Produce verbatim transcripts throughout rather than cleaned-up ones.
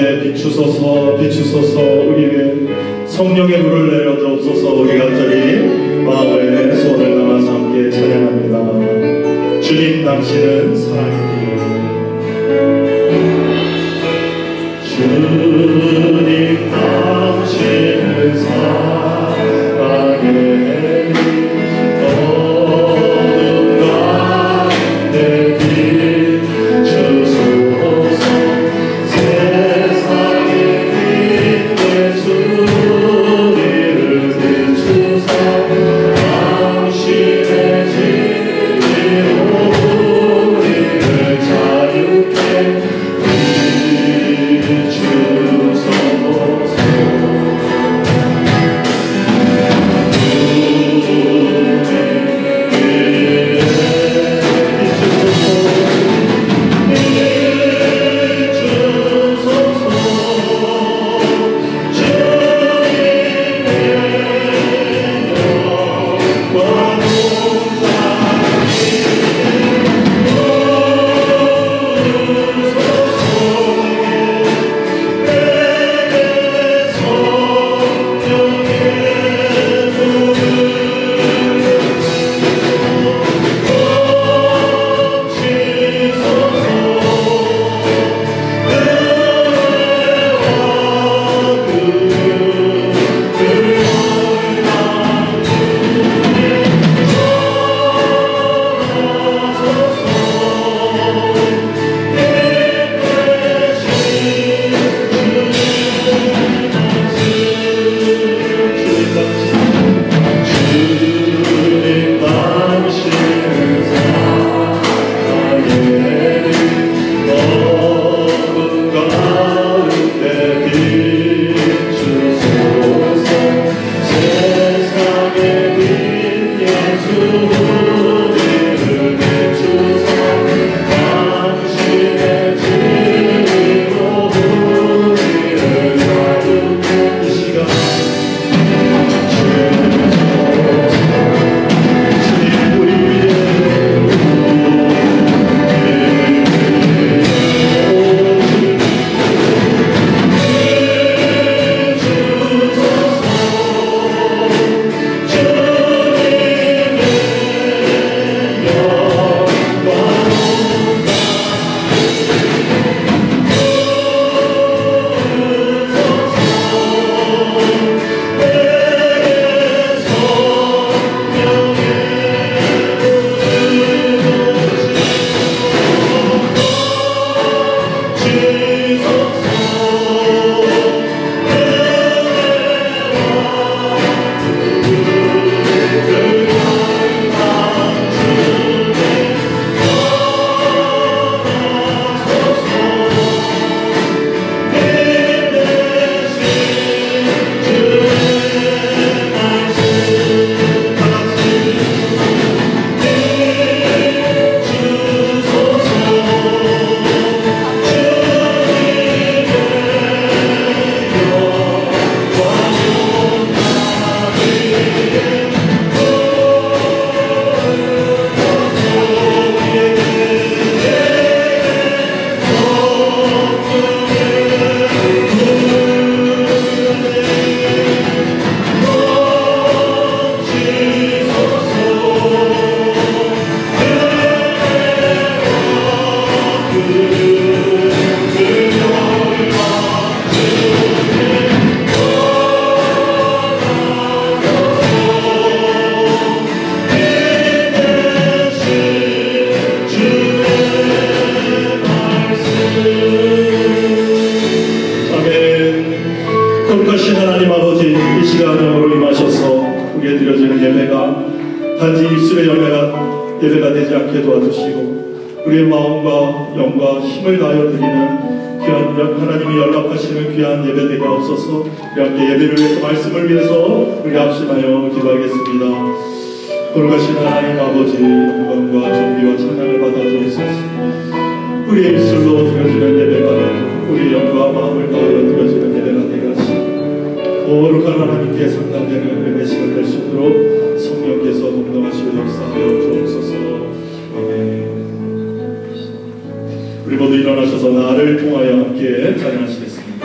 가운데 비추소서 비추소서 우리 위에 성령의 불을 내려 주옵소서. 우리 간절히 마음의 소원을 담아서 함께 찬양합니다. 주님 당신은 사랑이니 주님 당신은 사랑이니 거룩하신 하나님 아버지, 이 시간으로 임하셔서 우리에 드려지는 예배가 단지 입술의 예배가, 예배가 되지 않게 도와주시고 우리의 마음과 영과 힘을 다하여 드리는 귀한 하나님이 연락하시는 귀한 예배 되게 없어서 우리 함께 예배를 위해서, 말씀을 위해서 우리 합심하여 기도하겠습니다. 거룩하신 하나님 아버지, 영광과 존귀와 찬양을 받아주옵소서. 우리의 입술로 드려지는 예배가 되고 우리 영과 마음을 다하여 드려지는 예배가 되게 하시고 거룩한 하나님께 상담되는 예배 시간 될 수 있도록 성령께서 동동하시고 역사하여 주옵소서. 아멘. 우리 모두 일어나셔서 나를 통하여 함께 찬양하시겠습니다.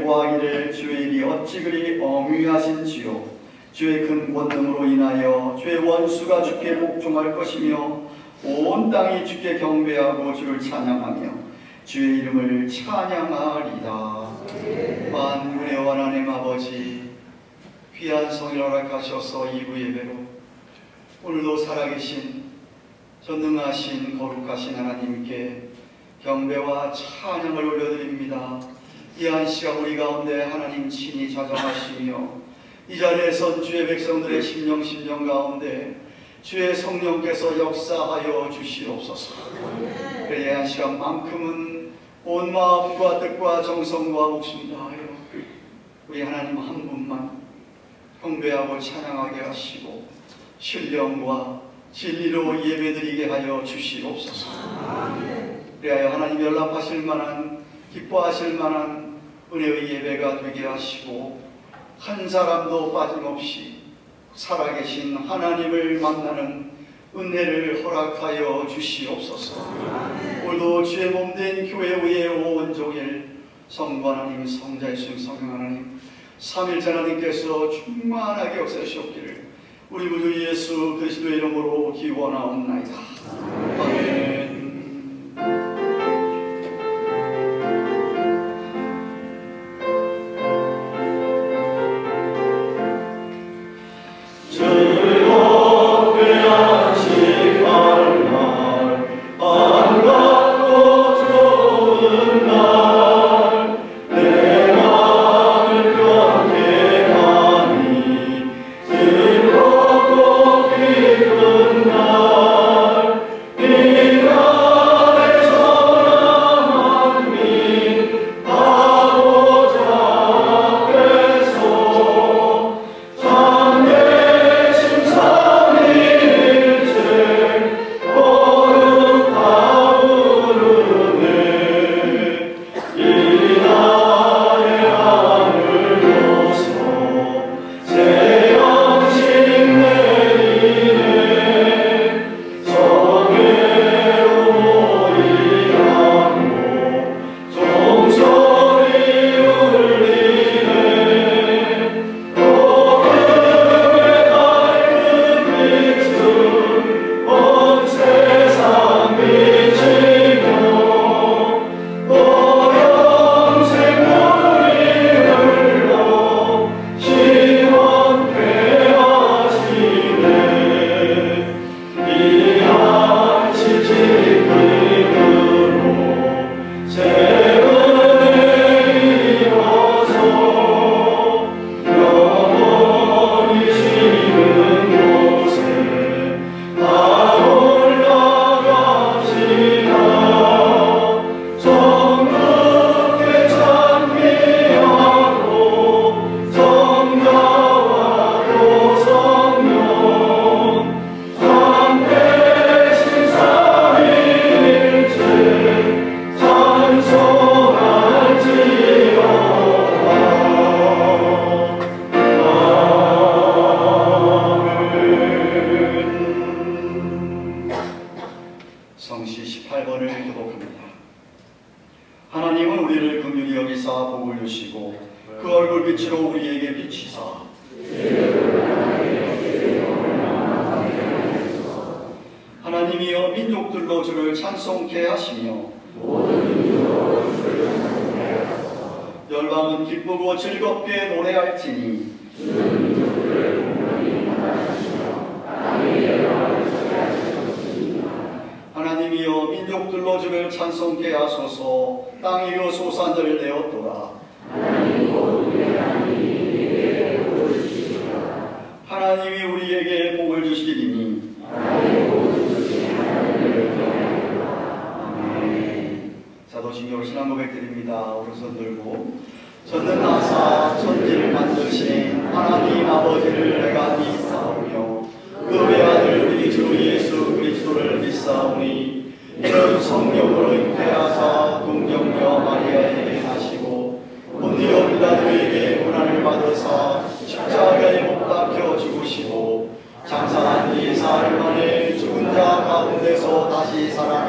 구하기를 주의 일이 어찌 그리 엄위하신지요. 주의 큰 권능으로 인하여 주의 원수가 주께 복종할 것이며 온 땅이 주께 경배하고 주를 찬양하며 주의 이름을 찬양하리다. 만군의 하나님 아버지, 귀한 성일 허락하셔서 이 부 예배로 오늘도 살아계신 전능하신 거룩하신 하나님께 경배와 찬양을 올려드립니다. 이 한 시간 우리 가운데 하나님 친히 자정하시며 이 자리에 선 주의 백성들의 심령 심령 가운데 주의 성령께서 역사하여 주시옵소서. 그래 한 시간만큼은 온 마음과 뜻과 정성과 목숨 다하여 우리 하나님 한 분만 경배하고 찬양하게 하시고 신령과 진리로 예배드리게 하여 주시옵소서. 그리하여 하나님 연락하실 만한 기뻐하실 만한 은혜의 예배가 되게 하시고 한 사람도 빠짐없이 살아계신 하나님을 만나는 은혜를 허락하여 주시옵소서. 오늘도 주의 몸된 교회 위에 온종일 성부 하나님, 성자 예수 성령 하나님, 삼일째 하나님께서 충만하게 역사하시옵기를 우리 구주 예수 그리스도의 이름으로 기원하옵나이다. 아멘.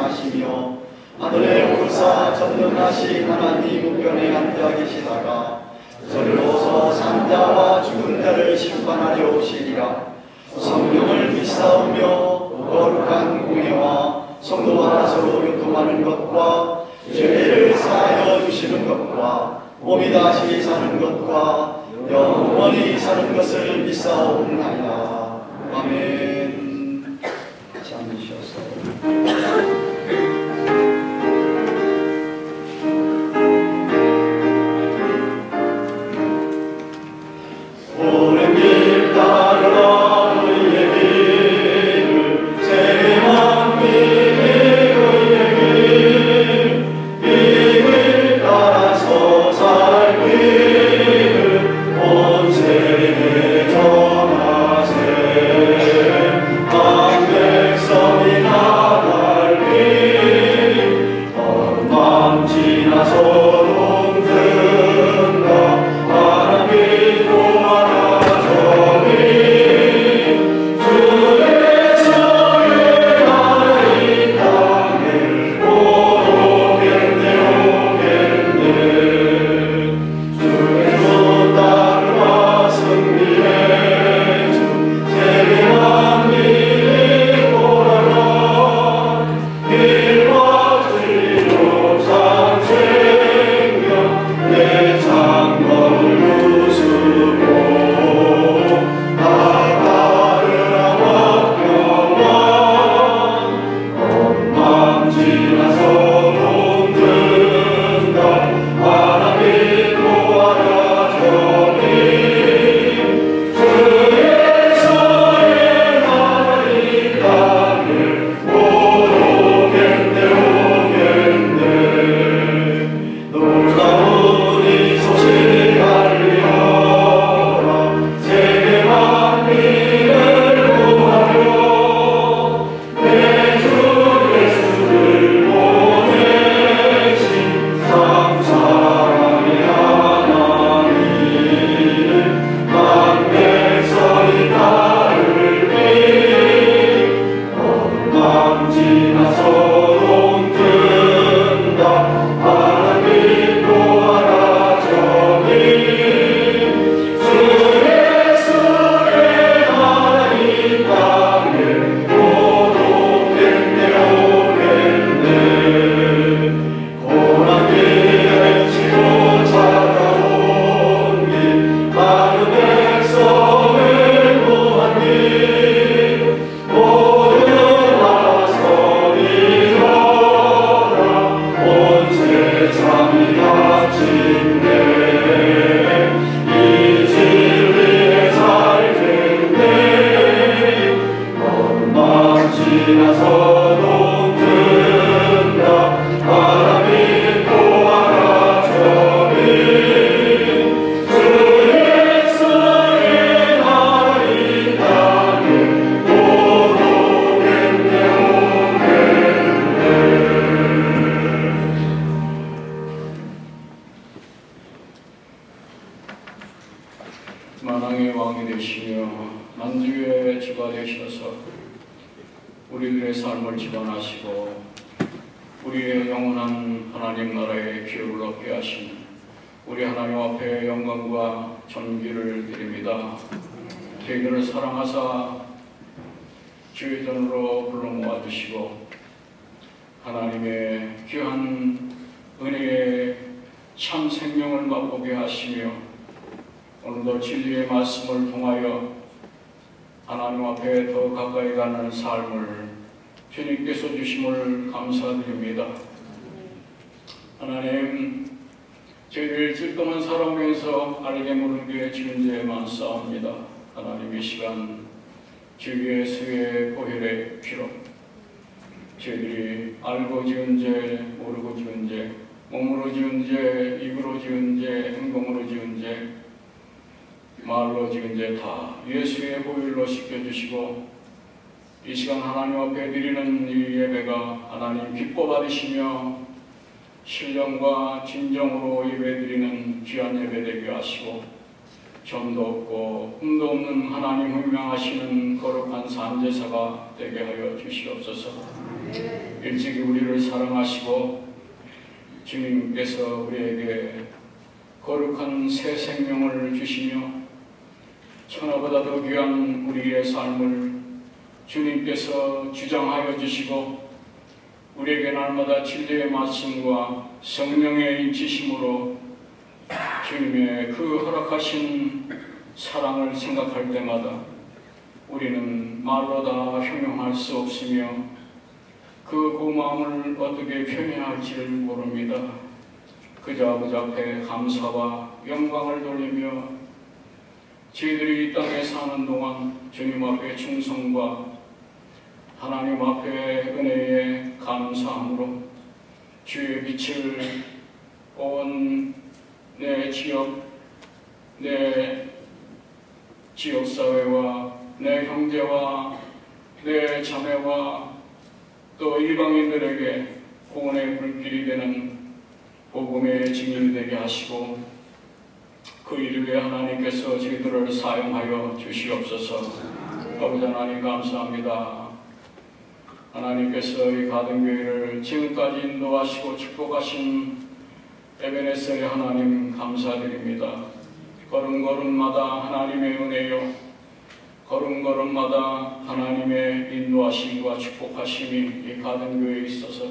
하늘에 오르사 전능하신 하나님 우편에 앉아 계시다가 충만하려 오시리라. 성령을 믿사오며 거룩한 공예와 성도와 서로 교통하는 것과 죄를 사하여 주시는 것과 몸이 다시 사는 것과 영원히 사는 것을 믿사옵나이다. 아멘. 잠시셔서 오랜 길 따르라 너희의 길을 세계만 믿는 너희의 길 이 길 따라서 살 길을 온 세계에 전하세. 한 백성이 나갈 길 얼마 지나서 만왕의 왕이 되시며 만주의 주가 되셔서 우리들의 삶을 지원하시고 우리의 영원한 하나님 나라의 기업을 얻게 하신 우리 하나님 앞에 영광과 존귀를 드립니다. 저희들을 사랑하사 주의 전으로 불러 모아주시고 하나님의 귀한 은혜의 참 생명을 맛보게 하시며 오늘도 진리의 말씀을 통하여 하나님 앞에 더 가까이 가는 삶을 주님께서 주심을 감사드립니다. 하나님, 저희를 찔끔한 사랑에서 알게 모르게 지은 죄 많사옵니다. 하나님, 이 시간 주의 수의 보혈의 피로 저희들이 알고 지은 죄, 모르고 지은 죄, 몸으로 지은 죄, 입으로 지은 죄, 행동으로 지은 죄, 말로 지은 죄 다 예수의 보혈로 씻겨주시고 이 시간 하나님 앞에 드리는 이 예배가 하나님 기뻐 받으시며 신령과 진정으로 예배드리는 귀한 예배 되게 하시고 점도 없고 흠도 없는 하나님 분명하시는 거룩한 산제사가 되게 하여 주시옵소서. 일찍이 우리를 사랑하시고 주님께서 우리에게 거룩한 새 생명을 주시며 천하보다 더 귀한 우리의 삶을 주님께서 주장하여 주시고 우리에게 날마다 진리의 말씀과 성령의 인치심으로 주님의 그 허락하신 사랑을 생각할 때마다 우리는 말로 다 형용할 수 없으며 그 고마움을 어떻게 표현할지를 모릅니다. 그저 아버지 앞에 감사와 영광을 돌리며 저희들이 이 땅에 사는 동안 주님 앞에 충성과 하나님 앞에 은혜에 감사함으로 주의 빛을 온 내 지역, 내 지역사회와 내 형제와 내 자매와 또 이방인들에게 구원의 불길이 되는 복음의 증인이 되게 하시고 그 일 위에 하나님께서 저희들을 사용하여 주시옵소서. 아버지 하나님 감사합니다. 하나님께서 이 가든교회를 지금까지 인도하시고 축복하신 에베네셀의 하나님 감사드립니다. 걸음걸음마다 하나님의 은혜요 걸음걸음마다 하나님의 인도하심과 축복하심이 이 가든교회에 있어서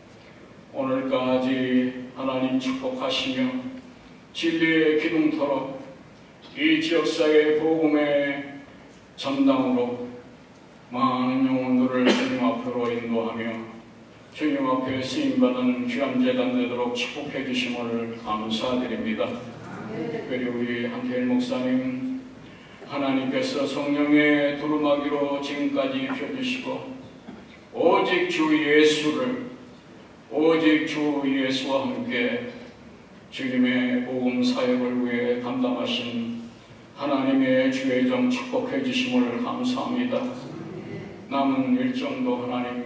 오늘까지 하나님 축복하시며 진리의 기둥터로 이 지역사회의 복음의 전당으로 많은 영혼들을 주님 앞으로 인도하며 주님 앞에 쓰임받은 귀한 제단 되도록 축복해 주심을 감사드립니다. 특별히 우리 한태일 목사님 하나님께서 성령의 두루마기로 지금까지 입혀주시고 오직 주 예수를 오직 주 예수와 함께 주님의 복음 사역을 위해 감당하신 하나님의 주의 종 축복해 주심을 감사합니다. 남은 일정도 하나님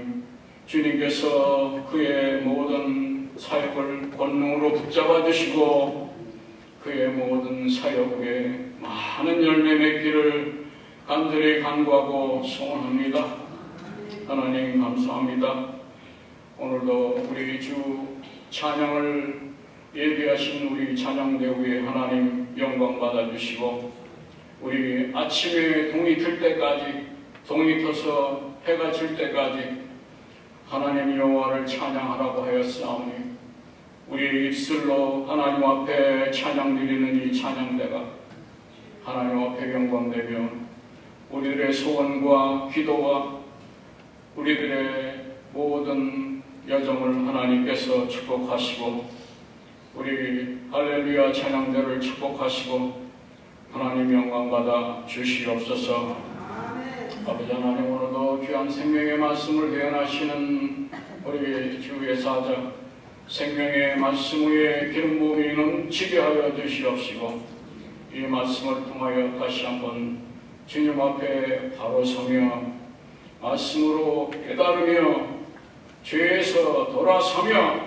주님께서 그의 모든 사역을 권능으로 붙잡아 주시고 그의 모든 사역 후에 많은 열매 맺기를 간절히 간구하고 소원합니다. 하나님 감사합니다. 오늘도 우리 주 찬양을 예비하신 우리 찬양대우에 하나님 영광 받아주시고 우리 아침에 동이 틀 때까지 동이 터서 해가 질 때까지 하나님 여호와를 찬양하라고 하였사오니 우리 입술로 하나님 앞에 찬양 드리는 이 찬양대가 하나님 앞에 영광되며 우리들의 소원과 기도와 우리들의 모든 여정을 하나님께서 축복하시고 우리 할렐루야 찬양대를 축복하시고 하나님 영광받아 주시옵소서. 아버지 하나님 오늘도 귀한 생명의 말씀을 대언하시는 우리 주의 사자 생명의 말씀 위에 기름 부음이 넘치게 하여 주시옵시고 이 말씀을 통하여 다시 한번 주님 앞에 바로 서며 말씀으로 깨달으며 죄에서 돌아서며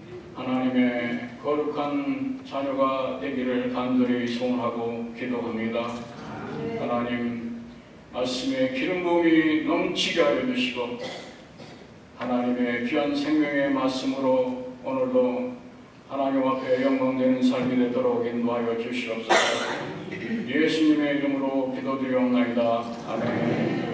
하나님의 거룩한 자녀가 되기를 간절히 소원하고 기도합니다. 하나님 말씀의 기름 부음이 넘치게 하여 주시고 하나님의 귀한 생명의 말씀으로 오늘도 하나님 앞에 영광되는 삶이 되도록 인도하여 주시옵소서. 예수님의 이름으로 기도드리옵나이다. 아멘.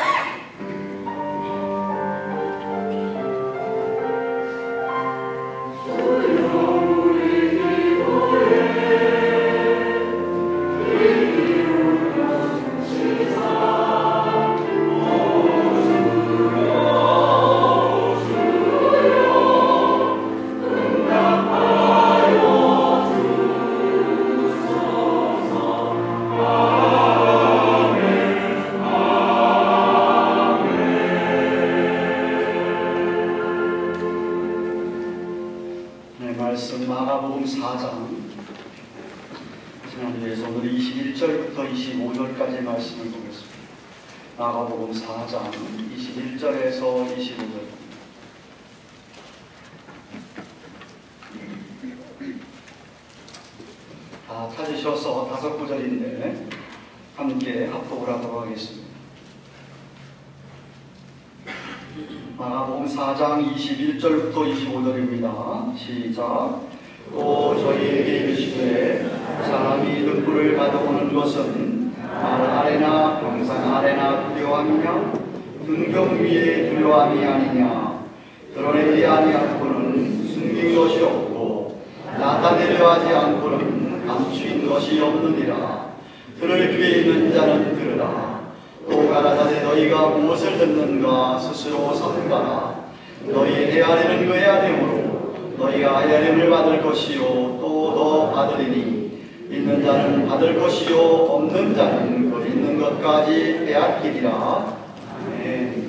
마가복음 사 장 이십일 절에서 이십오 절. 다 찾으셔서 다섯 구절인데 함께 합독을 하도록 하겠습니다. 마가복음 사 장 이십일 절부터 이십오 절입니다. 시작. 또 저희에게 이르시되 사람이 등불을 가져오는 것은 말 아래나 평상 아래나 두려워하며 등경 위에 두려워함이 아니냐. 드러내지 아니하고는 숨긴 것이 없고 나타내려 하지 않고는 감추인 것이 없느니라. 들을 귀에 있는 자는 들으라. 또 가라사대 너희가 무엇을 듣는가 스스로 삼가라. 너희 헤아리는 그 헤아림으로 너희가 헤아림을 받을 것이요 또 더 받으리니 있는 자는 받을 것이요 없는 자는 그 있는 것까지 빼앗기리라. 아멘.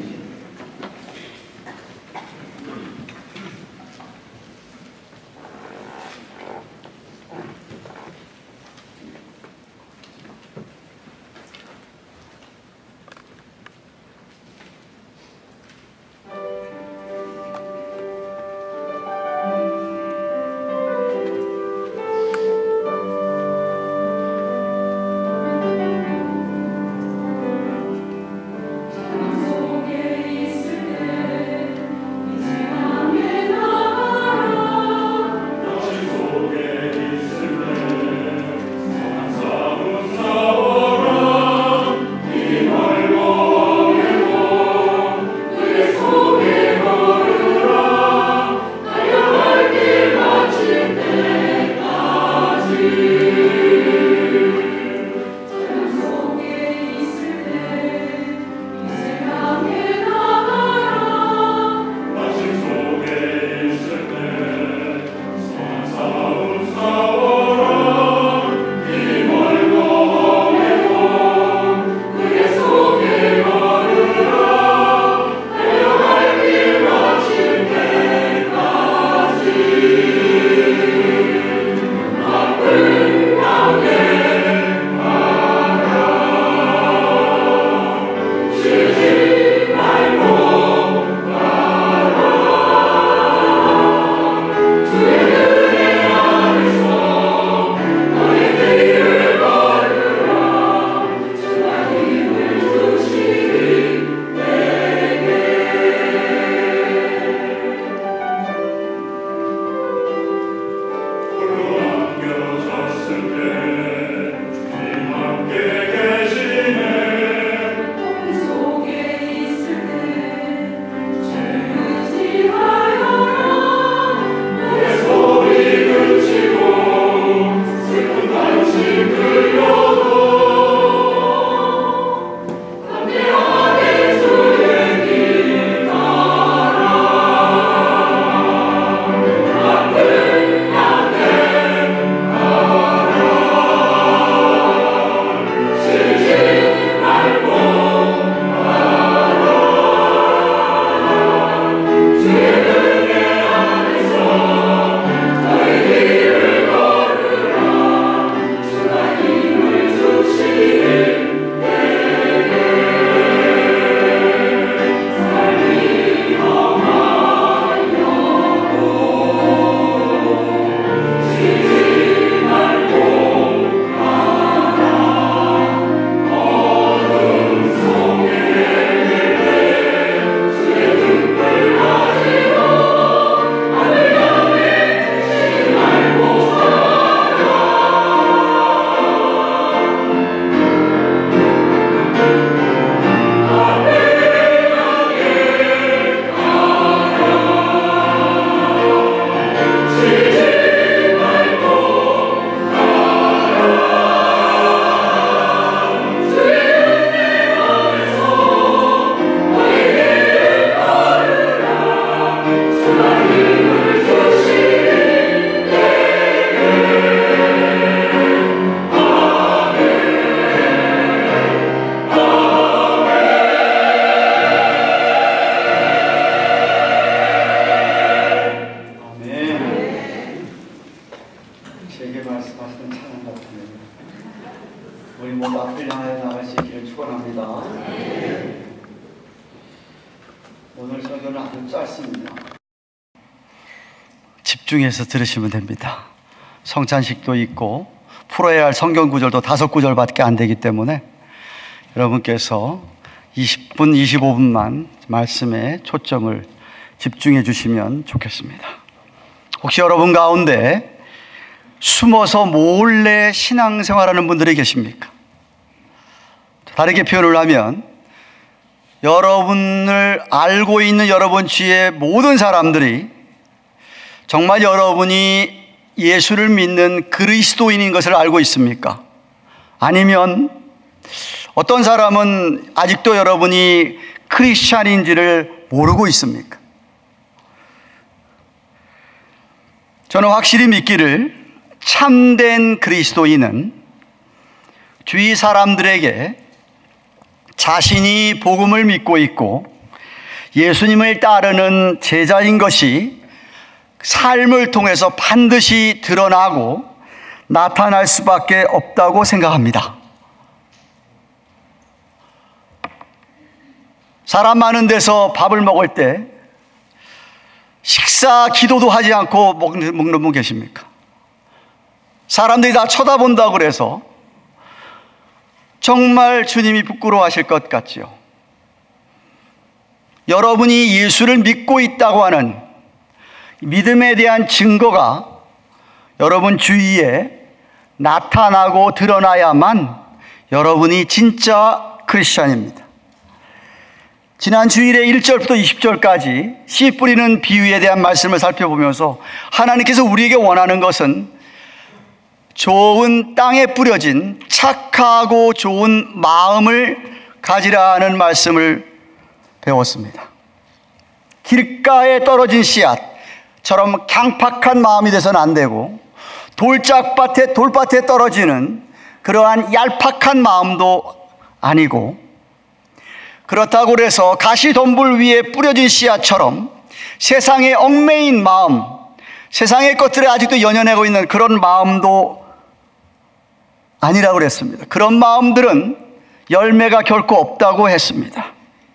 오늘 설교는 아주 짧습니다. 집중해서 들으시면 됩니다. 성찬식도 있고 풀어야 할 성경 구절도 다섯 구절밖에 안 되기 때문에 여러분께서 이십 분, 이십오 분만 말씀에 초점을 집중해 주시면 좋겠습니다. 혹시 여러분 가운데 숨어서 몰래 신앙생활하는 분들이 계십니까? 다르게 표현을 하면 여러분을 알고 있는 여러분 주위의 모든 사람들이 정말 여러분이 예수를 믿는 그리스도인인 것을 알고 있습니까? 아니면 어떤 사람은 아직도 여러분이 크리스찬인지를 모르고 있습니까? 저는 확실히 믿기를 참된 그리스도인은 주위 사람들에게 자신이 복음을 믿고 있고 예수님을 따르는 제자인 것이 삶을 통해서 반드시 드러나고 나타날 수밖에 없다고 생각합니다. 사람 많은 데서 밥을 먹을 때 식사 기도도 하지 않고 먹는, 먹는 분 계십니까? 사람들이 다 쳐다본다고 그래서 정말 주님이 부끄러워하실 것 같지요. 여러분이 예수를 믿고 있다고 하는 믿음에 대한 증거가 여러분 주위에 나타나고 드러나야만 여러분이 진짜 크리스찬입니다. 지난 주일에 일 절부터 이십 절까지 씨 뿌리는 비유에 대한 말씀을 살펴보면서 하나님께서 우리에게 원하는 것은 좋은 땅에 뿌려진 착하고 좋은 마음을 가지라는 말씀을 배웠습니다. 길가에 떨어진 씨앗처럼 강팍한 마음이 돼서는 안 되고 돌짝밭에 돌밭에 떨어지는 그러한 얄팍한 마음도 아니고 그렇다고 해서 가시덤불 위에 뿌려진 씨앗처럼 세상에 얽매인 마음, 세상의 것들에 아직도 연연하고 있는 그런 마음도 아니라고 그랬습니다. 그런 마음들은 열매가 결코 없다고 했습니다.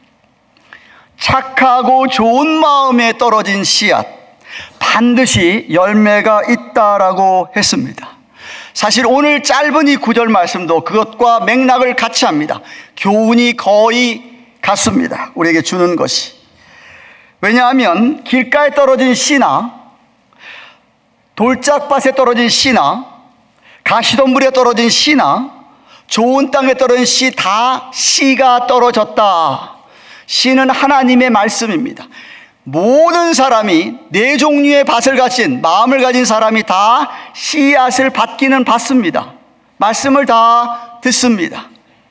착하고 좋은 마음에 떨어진 씨앗, 반드시 열매가 있다라고 했습니다. 사실 오늘 짧은 이 구절 말씀도 그것과 맥락을 같이 합니다. 교훈이 거의 같습니다. 우리에게 주는 것이. 왜냐하면 길가에 떨어진 씨나 돌짝밭에 떨어진 씨나 가시덤불에 떨어진 씨나 좋은 땅에 떨어진 씨 다 씨가 떨어졌다. 씨는 하나님의 말씀입니다. 모든 사람이 네 종류의 밭을 가진 마음을 가진 사람이 다 씨앗을 받기는 받습니다. 말씀을 다 듣습니다.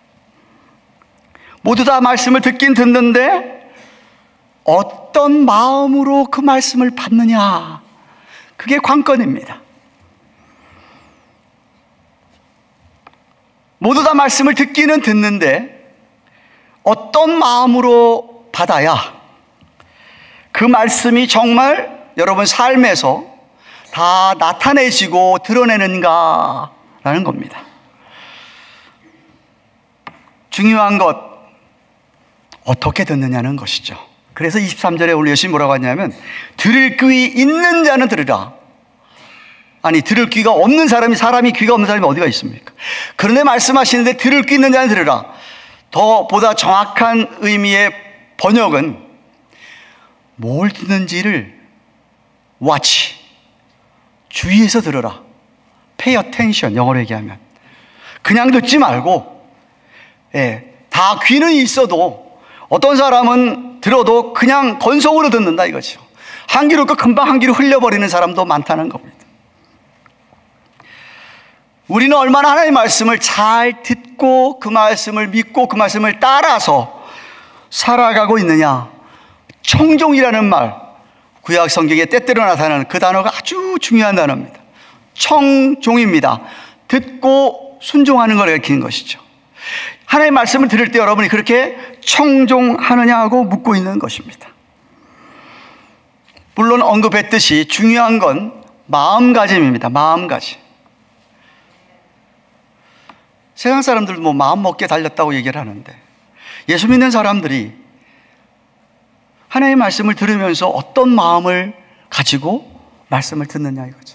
모두 다 말씀을 듣긴 듣는데 어떤 마음으로 그 말씀을 받느냐, 그게 관건입니다. 모두 다 말씀을 듣기는 듣는데 어떤 마음으로 받아야 그 말씀이 정말 여러분 삶에서 다 나타내지고 드러내는가라는 겁니다. 중요한 것, 어떻게 듣느냐는 것이죠. 그래서 이십삼 절에 오늘 예수님이 뭐라고 하냐면 들을 귀 있는 자는 들으라. 아니, 들을 귀가 없는 사람이 사람이 귀가 없는 사람이 어디가 있습니까? 그런데 말씀하시는데 들을 귀 있는 자는 들으라. 더 보다 정확한 의미의 번역은 뭘 듣는지를 watch, 주의해서 들으라. pay attention, 영어로 얘기하면 그냥 듣지 말고, 예, 다 귀는 있어도 어떤 사람은 들어도 그냥 건성으로 듣는다 이거죠. 한 귀로 그 금방 한 귀로 흘려버리는 사람도 많다는 겁니다. 우리는 얼마나 하나님의 말씀을 잘 듣고 그 말씀을 믿고 그 말씀을 따라서 살아가고 있느냐. 청종이라는 말, 구약 성경에 때때로 나타나는 그 단어가 아주 중요한 단어입니다. 청종입니다. 듣고 순종하는 걸 가리키는 것이죠. 하나님의 말씀을 들을 때 여러분이 그렇게 청종하느냐고 묻고 있는 것입니다. 물론 언급했듯이 중요한 건 마음가짐입니다. 마음가짐. 세상 사람들도 뭐 마음 먹게 달렸다고 얘기를 하는데 예수 믿는 사람들이 하나님의 말씀을 들으면서 어떤 마음을 가지고 말씀을 듣느냐 이거죠.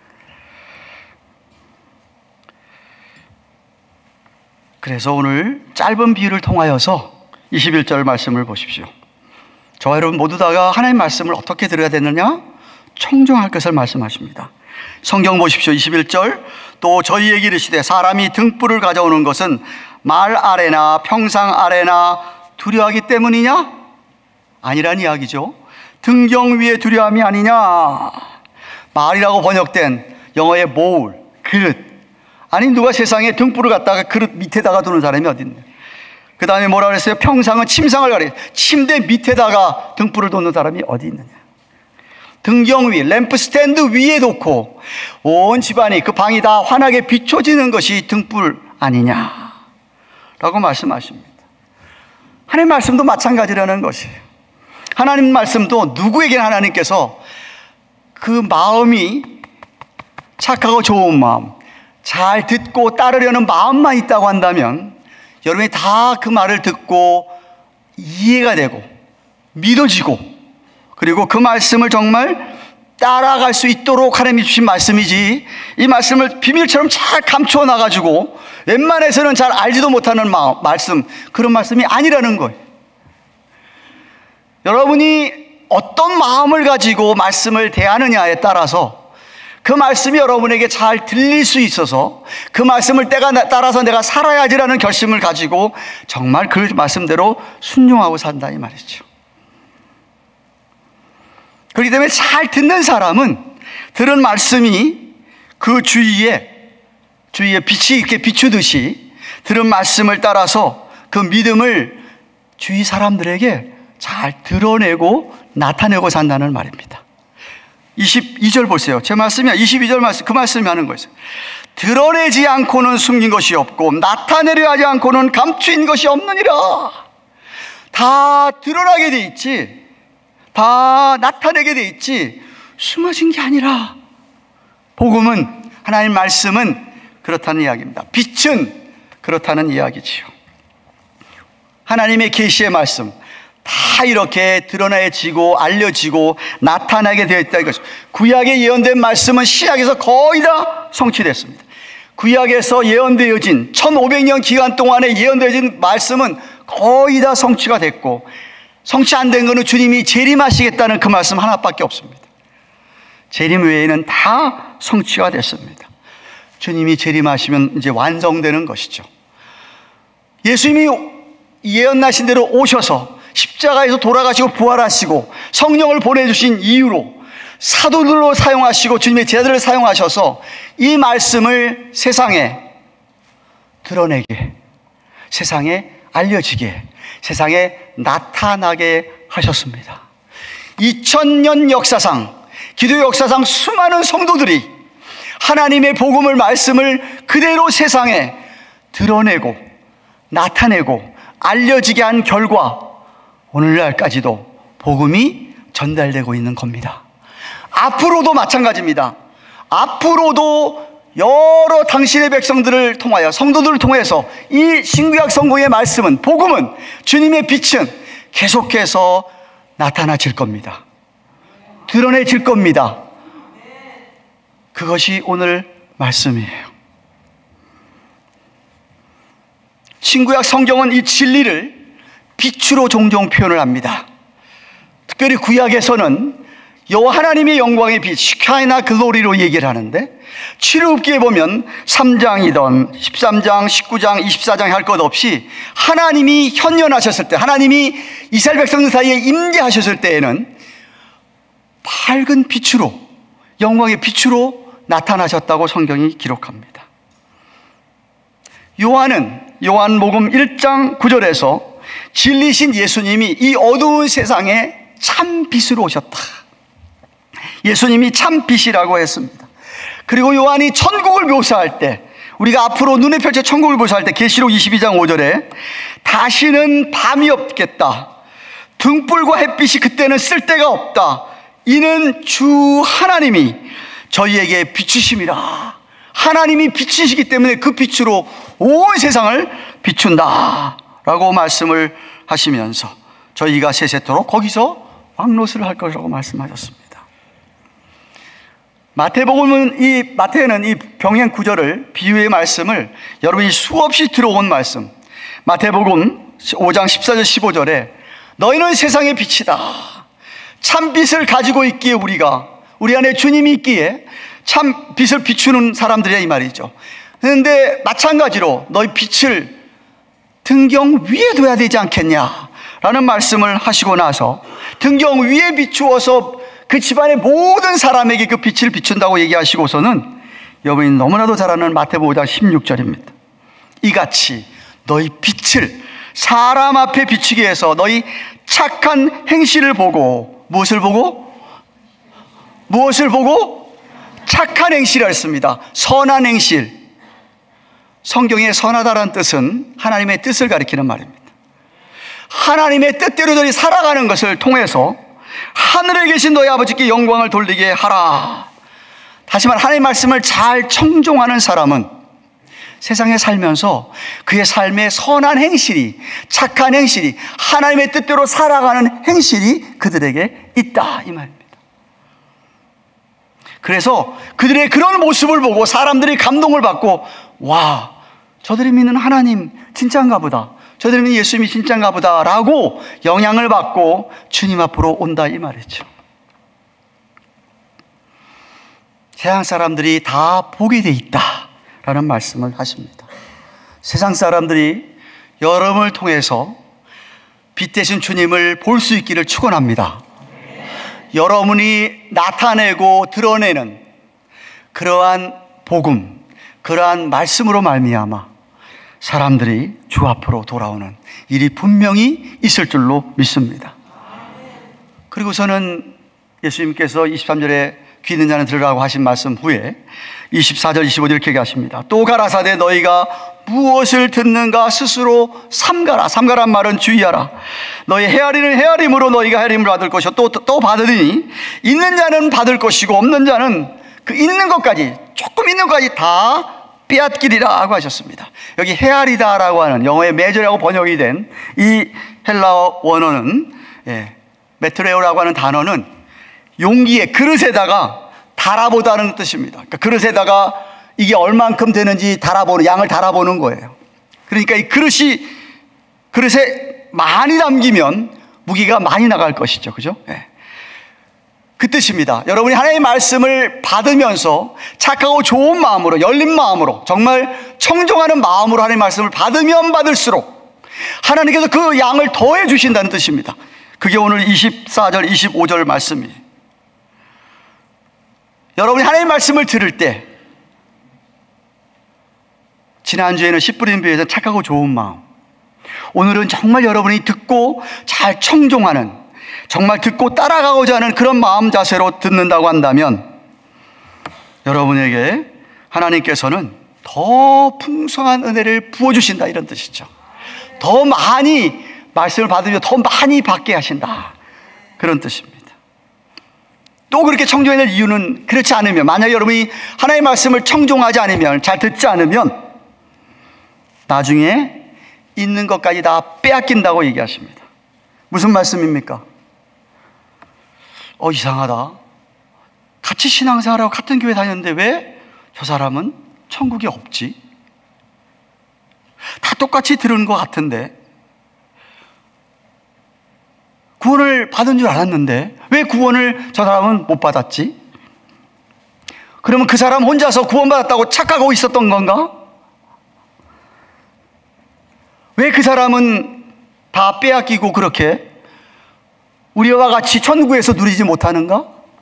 그래서 오늘 짧은 비유를 통하여서 이십일 절 말씀을 보십시오. 저와 여러분 모두 다가 하나님의 말씀을 어떻게 들어야 되느냐? 청종할 것을 말씀하십니다. 성경 보십시오. 이십일 절. 또 저희에게 이르시되 사람이 등불을 가져오는 것은 말 아래나 평상 아래나 두려워하기 때문이냐? 아니란 이야기죠. 등경 위에 두려움이 아니냐? 말이라고 번역된 영어의 bowl, 그릇. 아니 누가 세상에 등불을 갖다가 그릇 밑에다가 두는 사람이 어디 있냐? 그 다음에 뭐라 그랬어요? 평상은 침상을 가리, 침대 밑에다가 등불을 놓는 사람이 어디 있느냐? 등경 위, 램프 스탠드 위에 놓고 온 집안이, 그 방이 다 환하게 비춰지는 것이 등불 아니냐? 라고 말씀하십니다. 하나님 말씀도 마찬가지라는 것이에요. 하나님 말씀도 누구에게나 하나님께서 그 마음이 착하고 좋은 마음, 잘 듣고 따르려는 마음만 있다고 한다면 여러분이 다 그 말을 듣고 이해가 되고 믿어지고, 그리고 그 말씀을 정말 따라갈 수 있도록 하나님이 주신 말씀이지, 이 말씀을 비밀처럼 잘 감추어 놔가지고 웬만해서는 잘 알지도 못하는 마음, 말씀, 그런 말씀이 아니라는 거예요. 여러분이 어떤 마음을 가지고 말씀을 대하느냐에 따라서 그 말씀이 여러분에게 잘 들릴 수 있어서 그 말씀을 따라서 내가 살아야지라는 결심을 가지고 정말 그 말씀대로 순종하고 산다 이 말이죠. 그렇기 때문에 잘 듣는 사람은 들은 말씀이 그 주위에 주위에 빛이 이렇게 비추듯이 들은 말씀을 따라서 그 믿음을 주위 사람들에게 잘 드러내고 나타내고 산다는 말입니다. 이십이 절 보세요. 제 말씀이야. 이십이 절 말씀, 그 말씀이 하는 거예요. 드러내지 않고는 숨긴 것이 없고 나타내려 하지 않고는 감추인 것이 없느니라. 다 드러나게 돼 있지, 다 나타내게 돼 있지 숨어진 게 아니라, 복음은, 하나님 말씀은 그렇다는 이야기입니다. 빛은 그렇다는 이야기지요. 하나님의 계시의 말씀 다 이렇게 드러내지고 알려지고 나타나게 되어 있다 이것이. 구약에 예언된 말씀은 신약에서 거의 다 성취됐습니다. 구약에서 예언되어진 천오백 년 기간 동안에 예언되어진 말씀은 거의 다 성취가 됐고, 성취 안 된 것은 주님이 재림하시겠다는 그 말씀 하나밖에 없습니다. 재림 외에는 다 성취가 됐습니다. 주님이 재림하시면 이제 완성되는 것이죠. 예수님이 예언하신 대로 오셔서 십자가에서 돌아가시고 부활하시고 성령을 보내주신 이유로 사도들로 사용하시고 주님의 제자들을 사용하셔서 이 말씀을 세상에 드러내게, 세상에 알려지게, 세상에 나타나게 하셨습니다. 이천 년 역사상, 기도 역사상 수많은 성도들이 하나님의 복음을, 말씀을 그대로 세상에 드러내고 나타내고 알려지게 한 결과 오늘날까지도 복음이 전달되고 있는 겁니다. 앞으로도 마찬가지입니다. 앞으로도 여러 당신의 백성들을 통하여, 성도들을 통해서 이 신구약 성경의 말씀은, 복음은, 주님의 빛은 계속해서 나타나질 겁니다. 드러내질 겁니다. 그것이 오늘 말씀이에요. 신구약 성경은 이 진리를 빛으로 종종 표현을 합니다. 특별히 구약에서는 여호와 하나님의 영광의 빛, 시카이나 글로리로 얘기를 하는데, 출애굽기에 보면 삼 장이든 십삼 장, 십구 장, 이십사 장 할 것 없이 하나님이 현현하셨을 때, 하나님이 이스라엘 백성들 사이에 임재하셨을 때에는 밝은 빛으로, 영광의 빛으로 나타나셨다고 성경이 기록합니다. 요한은 요한복음 일 장 구 절에서 진리신 예수님이 이 어두운 세상에 참 빛으로 오셨다. 예수님이 참 빛이라고 했습니다. 그리고 요한이 천국을 묘사할 때, 우리가 앞으로 눈에 펼쳐 천국을 묘사할 때 계시록 이십이 장 오 절에 다시는 밤이 없겠다. 등불과 햇빛이 그때는 쓸데가 없다. 이는 주 하나님이 저희에게 비추심이라. 하나님이 빛이시기 때문에 그 빛으로 온 세상을 비춘다 라고 말씀을 하시면서 저희가 세세토록 거기서 왕노스를 할 것이라고 말씀하셨습니다. 마태복음은 이 마태는 이 병행 구절을, 비유의 말씀을 여러분이 수없이 들어온 말씀, 마태복음 오 장 십사 절 십오 절에 너희는 세상의 빛이다. 참 빛을 가지고 있기에, 우리가 우리 안에 주님이 있기에 참 빛을 비추는 사람들이야 이 말이죠. 그런데 마찬가지로 너희 빛을 등경 위에 둬야 되지 않겠냐라는 말씀을 하시고 나서 등경 위에 비추어서 그 집안의 모든 사람에게 그 빛을 비춘다고 얘기하시고서는 여러분이 너무나도 잘 아는 마태복음 오 장 십육 절입니다. 이같이 너희 빛을 사람 앞에 비추게 해서 너희 착한 행실을 보고, 무엇을 보고? 무엇을 보고? 착한 행실을 했습니다. 선한 행실. 성경에 선하다라는 뜻은 하나님의 뜻을 가리키는 말입니다. 하나님의 뜻대로 너희 살아가는 것을 통해서 하늘에 계신 너희 아버지께 영광을 돌리게 하라. 다시 말해 하나님의 말씀을 잘 청종하는 사람은 세상에 살면서 그의 삶의 선한 행실이, 착한 행실이, 하나님의 뜻대로 살아가는 행실이 그들에게 있다, 이 말입니다. 그래서 그들의 그런 모습을 보고 사람들이 감동을 받고, 와, 저들이 믿는 하나님 진짜인가 보다, 저들이 믿는 예수님이 진짜인가 보다 라고 영향을 받고 주님 앞으로 온다, 이 말이죠. 세상 사람들이 다 보게 돼 있다 라는 말씀을 하십니다. 세상 사람들이 여러분을 통해서 빛 되신 주님을 볼 수 있기를 축원합니다. 여러분이 나타내고 드러내는 그러한 복음, 그러한 말씀으로 말미암아 사람들이 주 앞으로 돌아오는 일이 분명히 있을 줄로 믿습니다. 그리고서는 예수님께서 이십삼 절에 귀 있는 자는 들으라고 하신 말씀 후에 이십사 절 이십오 절 이렇게 얘기하십니다. 또 가라사대 너희가 무엇을 듣는가 스스로 삼가라. 삼가란 말은 주의하라. 너희 헤아리는 헤아림으로 너희가 헤아림을 받을 것이요 또, 또 받으리니 있는 자는 받을 것이고 없는 자는 그 있는 것까지, 조금 있는 것까지 다 빼앗기리라 하고 하셨습니다. 여기 헤아리다라고 하는 영어의 메저라고 번역이 된 이 헬라어 원어는, 예, 메트레오라고 하는 단어는 용기에, 그릇에다가 달아보다는 뜻입니다. 그러니까 그릇에다가 이게 얼만큼 되는지 달아보는, 양을 달아보는 거예요. 그러니까 이 그릇이, 그릇에 많이 담기면 무게가 많이 나갈 것이죠. 그죠? 예. 그 뜻입니다. 여러분이 하나님의 말씀을 받으면서 착하고 좋은 마음으로, 열린 마음으로, 정말 청종하는 마음으로 하나님의 말씀을 받으면 받을수록 하나님께서 그 양을 더해 주신다는 뜻입니다. 그게 오늘 이십사 절 이십오 절 말씀이에요. 여러분이 하나님의 말씀을 들을 때, 지난주에는 씨 뿌리는 비유에서 착하고 좋은 마음, 오늘은 정말 여러분이 듣고 잘 청종하는, 정말 듣고 따라가고자 하는 그런 마음 자세로 듣는다고 한다면 여러분에게 하나님께서는 더 풍성한 은혜를 부어주신다, 이런 뜻이죠. 더 많이 말씀을 받으며 더 많이 받게 하신다, 그런 뜻입니다. 또 그렇게 청종해야 될 이유는, 그렇지 않으면, 만약 여러분이 하나님의 말씀을 청종하지 않으면, 잘 듣지 않으면 나중에 있는 것까지 다 빼앗긴다고 얘기하십니다. 무슨 말씀입니까? 어, 이상하다. 같이 신앙생활하고 같은 교회 다녔는데 왜 저 사람은 천국에 없지? 다 똑같이 들은 것 같은데, 구원을 받은 줄 알았는데 왜 구원을 저 사람은 못 받았지? 그러면 그 사람 혼자서 구원받았다고 착각하고 있었던 건가? 왜 그 사람은 다 빼앗기고 그렇게 우리와 같이 천국에서 누리지 못하는가?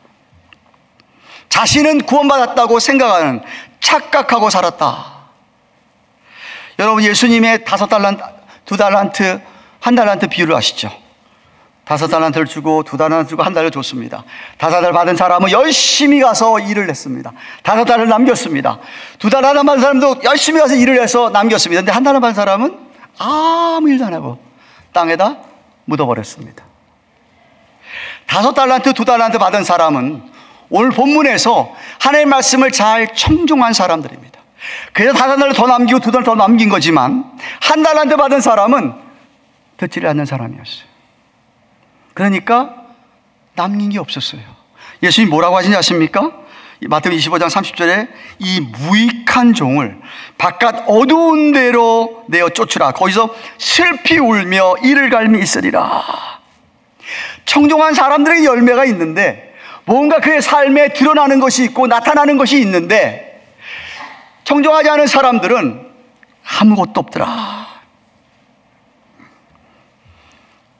자신은 구원받았다고 생각하는, 착각하고 살았다. 여러분, 예수님의 다섯 달란트, 두 달란트, 한 달란트 비유를 아시죠? 다섯 달란트를 주고 두 달란트 주고 한 달을 줬습니다. 다섯 달 받은 사람은 열심히 가서 일을 했습니다. 다섯 달을 남겼습니다. 두 달란트 받은 사람도 열심히 가서 일을 해서 남겼습니다. 근데 한 달을 받은 사람은 아무 일도 안 하고 땅에다 묻어버렸습니다. 다섯 달란트, 두 달란트 받은 사람은 오늘 본문에서 하나님의 말씀을 잘 청종한 사람들입니다. 그래서 다섯 달을 더 남기고 두 달을 더 남긴 거지만, 한 달란트 받은 사람은 듣지를 않는 사람이었어요. 그러니까 남긴 게 없었어요. 예수님이 뭐라고 하시는지 아십니까? 마태복음 이십오 장 삼십 절에 이 무익한 종을 바깥 어두운 데로 내어 쫓으라. 거기서 슬피 울며 이를 갈미 있으리라. 청종한 사람들에게 열매가 있는데, 뭔가 그의 삶에 드러나는 것이 있고 나타나는 것이 있는데, 청종하지 않은 사람들은 아무것도 없더라.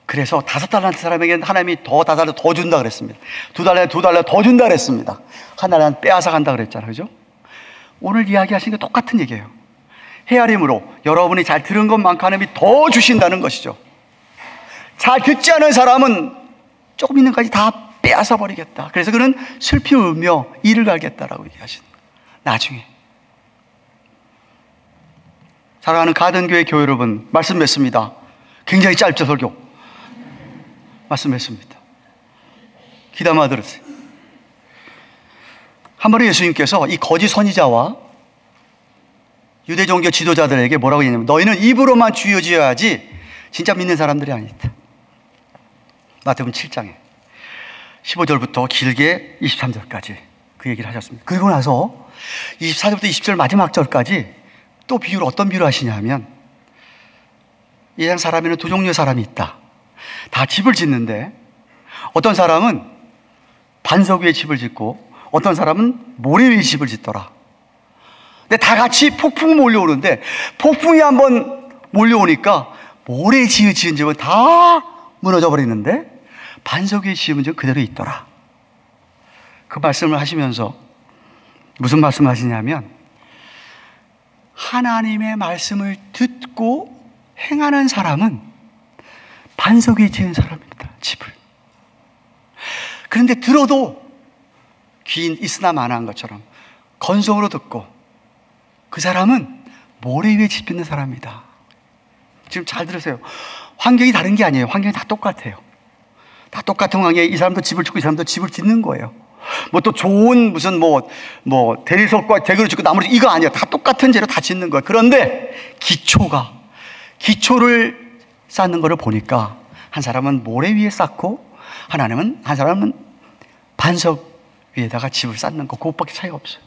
그래서 다섯 달란트 사람에게는 하나님이 더 다섯 달란트 더 준다 그랬습니다. 두 달란트 두 달란트 더 준다 그랬습니다. 하나는 빼앗아 간다 그랬잖아요. 그죠? 오늘 이야기하신 게 똑같은 얘기예요. 헤아림으로 여러분이 잘 들은 것만큼 하나님이 더 주신다는 것이죠. 잘 듣지 않은 사람은 조금 있는 까지 다 빼앗아 버리겠다. 그래서 그는 슬피 울며 이를 갈겠다라고 얘기하시는 거예요. 나중에. 사랑하는 가든교회 교회 여러분, 말씀 맺습니다. 굉장히 짧죠, 설교. 말씀 맺습니다. 귀담아 들으세요. 한 번에 예수님께서 이 거짓 선지자와 유대 종교 지도자들에게 뭐라고 했냐면, 너희는 입으로만 주여 지어야지 진짜 믿는 사람들이 아니다. 마태복음 칠 장에 십오 절부터 길게 이십삼 절까지 그 얘기를 하셨습니다. 그리고 나서 이십사 절부터 이십 절 마지막 절까지 또 비유를 어떤 비유를 하시냐면, 이 세상 사람에는 두 종류의 사람이 있다. 다 집을 짓는데 어떤 사람은 반석 위에 집을 짓고 어떤 사람은 모래 위에 집을 짓더라. 근데 다 같이 폭풍이 몰려오는데 폭풍이 한번 몰려오니까 모래 지어 지은 집은 다 무너져 버리는데 반석 위에 지은 집은 그대로 있더라. 그 말씀을 하시면서 무슨 말씀을 하시냐면, 하나님의 말씀을 듣고 행하는 사람은 반석 위에 지은 사람입니다. 집을. 그런데 들어도 귀 있으나 마나한 것처럼 건성으로 듣고 그 사람은 모래 위에 집 짓는 사람이다. 지금 잘 들으세요. 환경이 다른 게 아니에요. 환경이 다 똑같아요. 다 똑같은 환경에 이 사람도 집을 짓고 이 사람도 집을 짓는 거예요. 뭐 또 좋은 무슨 뭐, 뭐 대리석과 대그를 짓고 나무를 이거 아니에요. 다 똑같은 재료 다 짓는 거예요. 그런데 기초가, 기초를 쌓는 거를 보니까 한 사람은 모래 위에 쌓고 하나님은, 한 사람은 반석 위에다가 집을 쌓는 거, 그것밖에 차이가 없어요.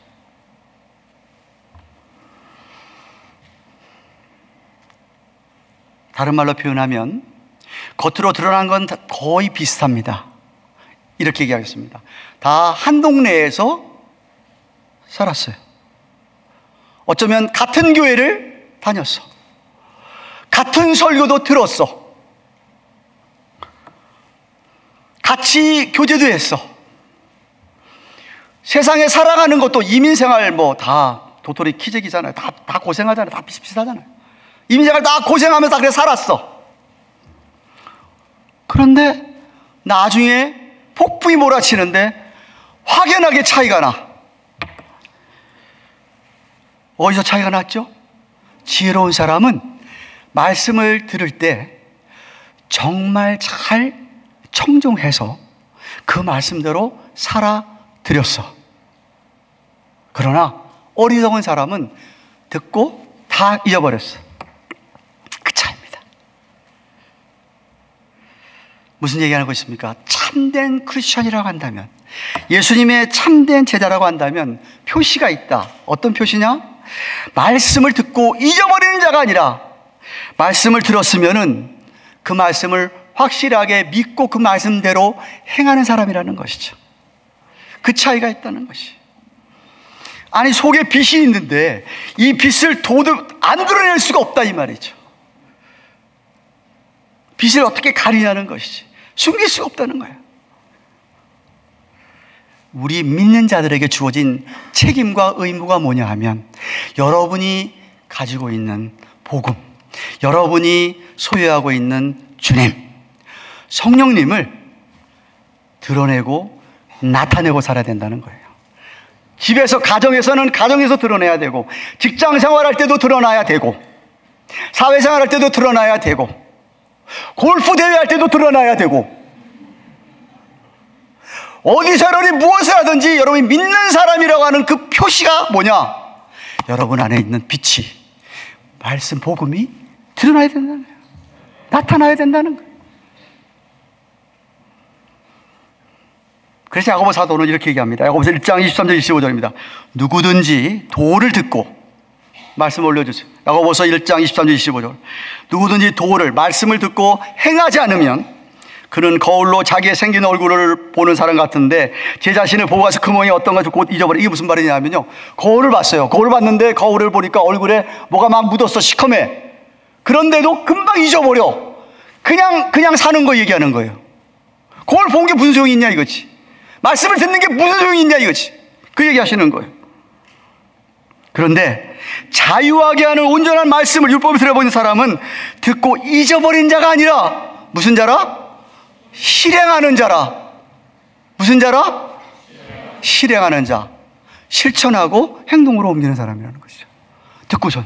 다른 말로 표현하면 겉으로 드러난 건 거의 비슷합니다. 이렇게 얘기하겠습니다. 다 한 동네에서 살았어요. 어쩌면 같은 교회를 다녔어. 같은 설교도 들었어. 같이 교제도 했어. 세상에 살아가는 것도 이민생활 뭐 다 도토리 키재기잖아요. 다, 다 고생하잖아요. 다 비슷비슷하잖아요. 이민생활 다 고생하면서 그래 살았어. 그런데 나중에 폭풍이 몰아치는데 확연하게 차이가 나. 어디서 차이가 났죠? 지혜로운 사람은 말씀을 들을 때 정말 잘 청종해서 그 말씀대로 살아들였어. 그러나 어리석은 사람은 듣고 다 잊어버렸어. 그 차이입니다. 무슨 얘기하고 있습니까? 참된 크리스천이라고 한다면, 예수님의 참된 제자라고 한다면 표시가 있다. 어떤 표시냐? 말씀을 듣고 잊어버리는 자가 아니라 말씀을 들었으면은 그 말씀을 확실하게 믿고 그 말씀대로 행하는 사람이라는 것이죠. 그 차이가 있다는 것이. 아니, 속에 빛이 있는데 이 빛을 도둑 안 드러낼 수가 없다 이 말이죠. 빛을 어떻게 가리냐는 것이지. 숨길 수가 없다는 거예요. 우리 믿는 자들에게 주어진 책임과 의무가 뭐냐 하면, 여러분이 가지고 있는 복음, 여러분이 소유하고 있는 주님, 성령님을 드러내고 나타내고 살아야 된다는 거예요. 집에서, 가정에서는 가정에서 드러내야 되고, 직장 생활할 때도 드러나야 되고, 사회생활 할 때도 드러나야 되고, 골프 대회 할 때도 드러나야 되고, 어디서 여러분이 무엇을 하든지 여러분이 믿는 사람이라고 하는 그 표시가 뭐냐? 여러분 안에 있는 빛이, 말씀, 복음이 드러나야 된다는 거예요. 나타나야 된다는 거예요. 그래서 야고보 사도는 이렇게 얘기합니다. 야고보서 일 장 이십삼 절 이십오 절입니다. 누구든지 도를 듣고, 말씀 올려주세요. 야고보서 일 장 이십삼 절 이십오 절. 누구든지 도를, 말씀을 듣고 행하지 않으면 그는 거울로 자기의 생긴 얼굴을 보는 사람 같은데 제 자신을 보고 가서 그 모양이 어떤 것을 곧 잊어버려. 이게 무슨 말이냐면요, 거울을 봤어요. 거울을 봤는데 거울을 보니까 얼굴에 뭐가 막 묻었어. 시커매. 그런데도 금방 잊어버려. 그냥 그냥 사는 거 얘기하는 거예요. 그걸 본 게 무슨 소용이 있냐 이거지. 말씀을 듣는 게 무슨 소용이 있냐 이거지. 그 얘기 하시는 거예요. 그런데 자유하게 하는 온전한 말씀을 율법을 들어보는 사람은 듣고 잊어버린 자가 아니라 무슨 자라? 실행하는 자라. 무슨 자라? 실행하는 자. 실천하고 행동으로 옮기는 사람이라는 것이죠. 듣고서는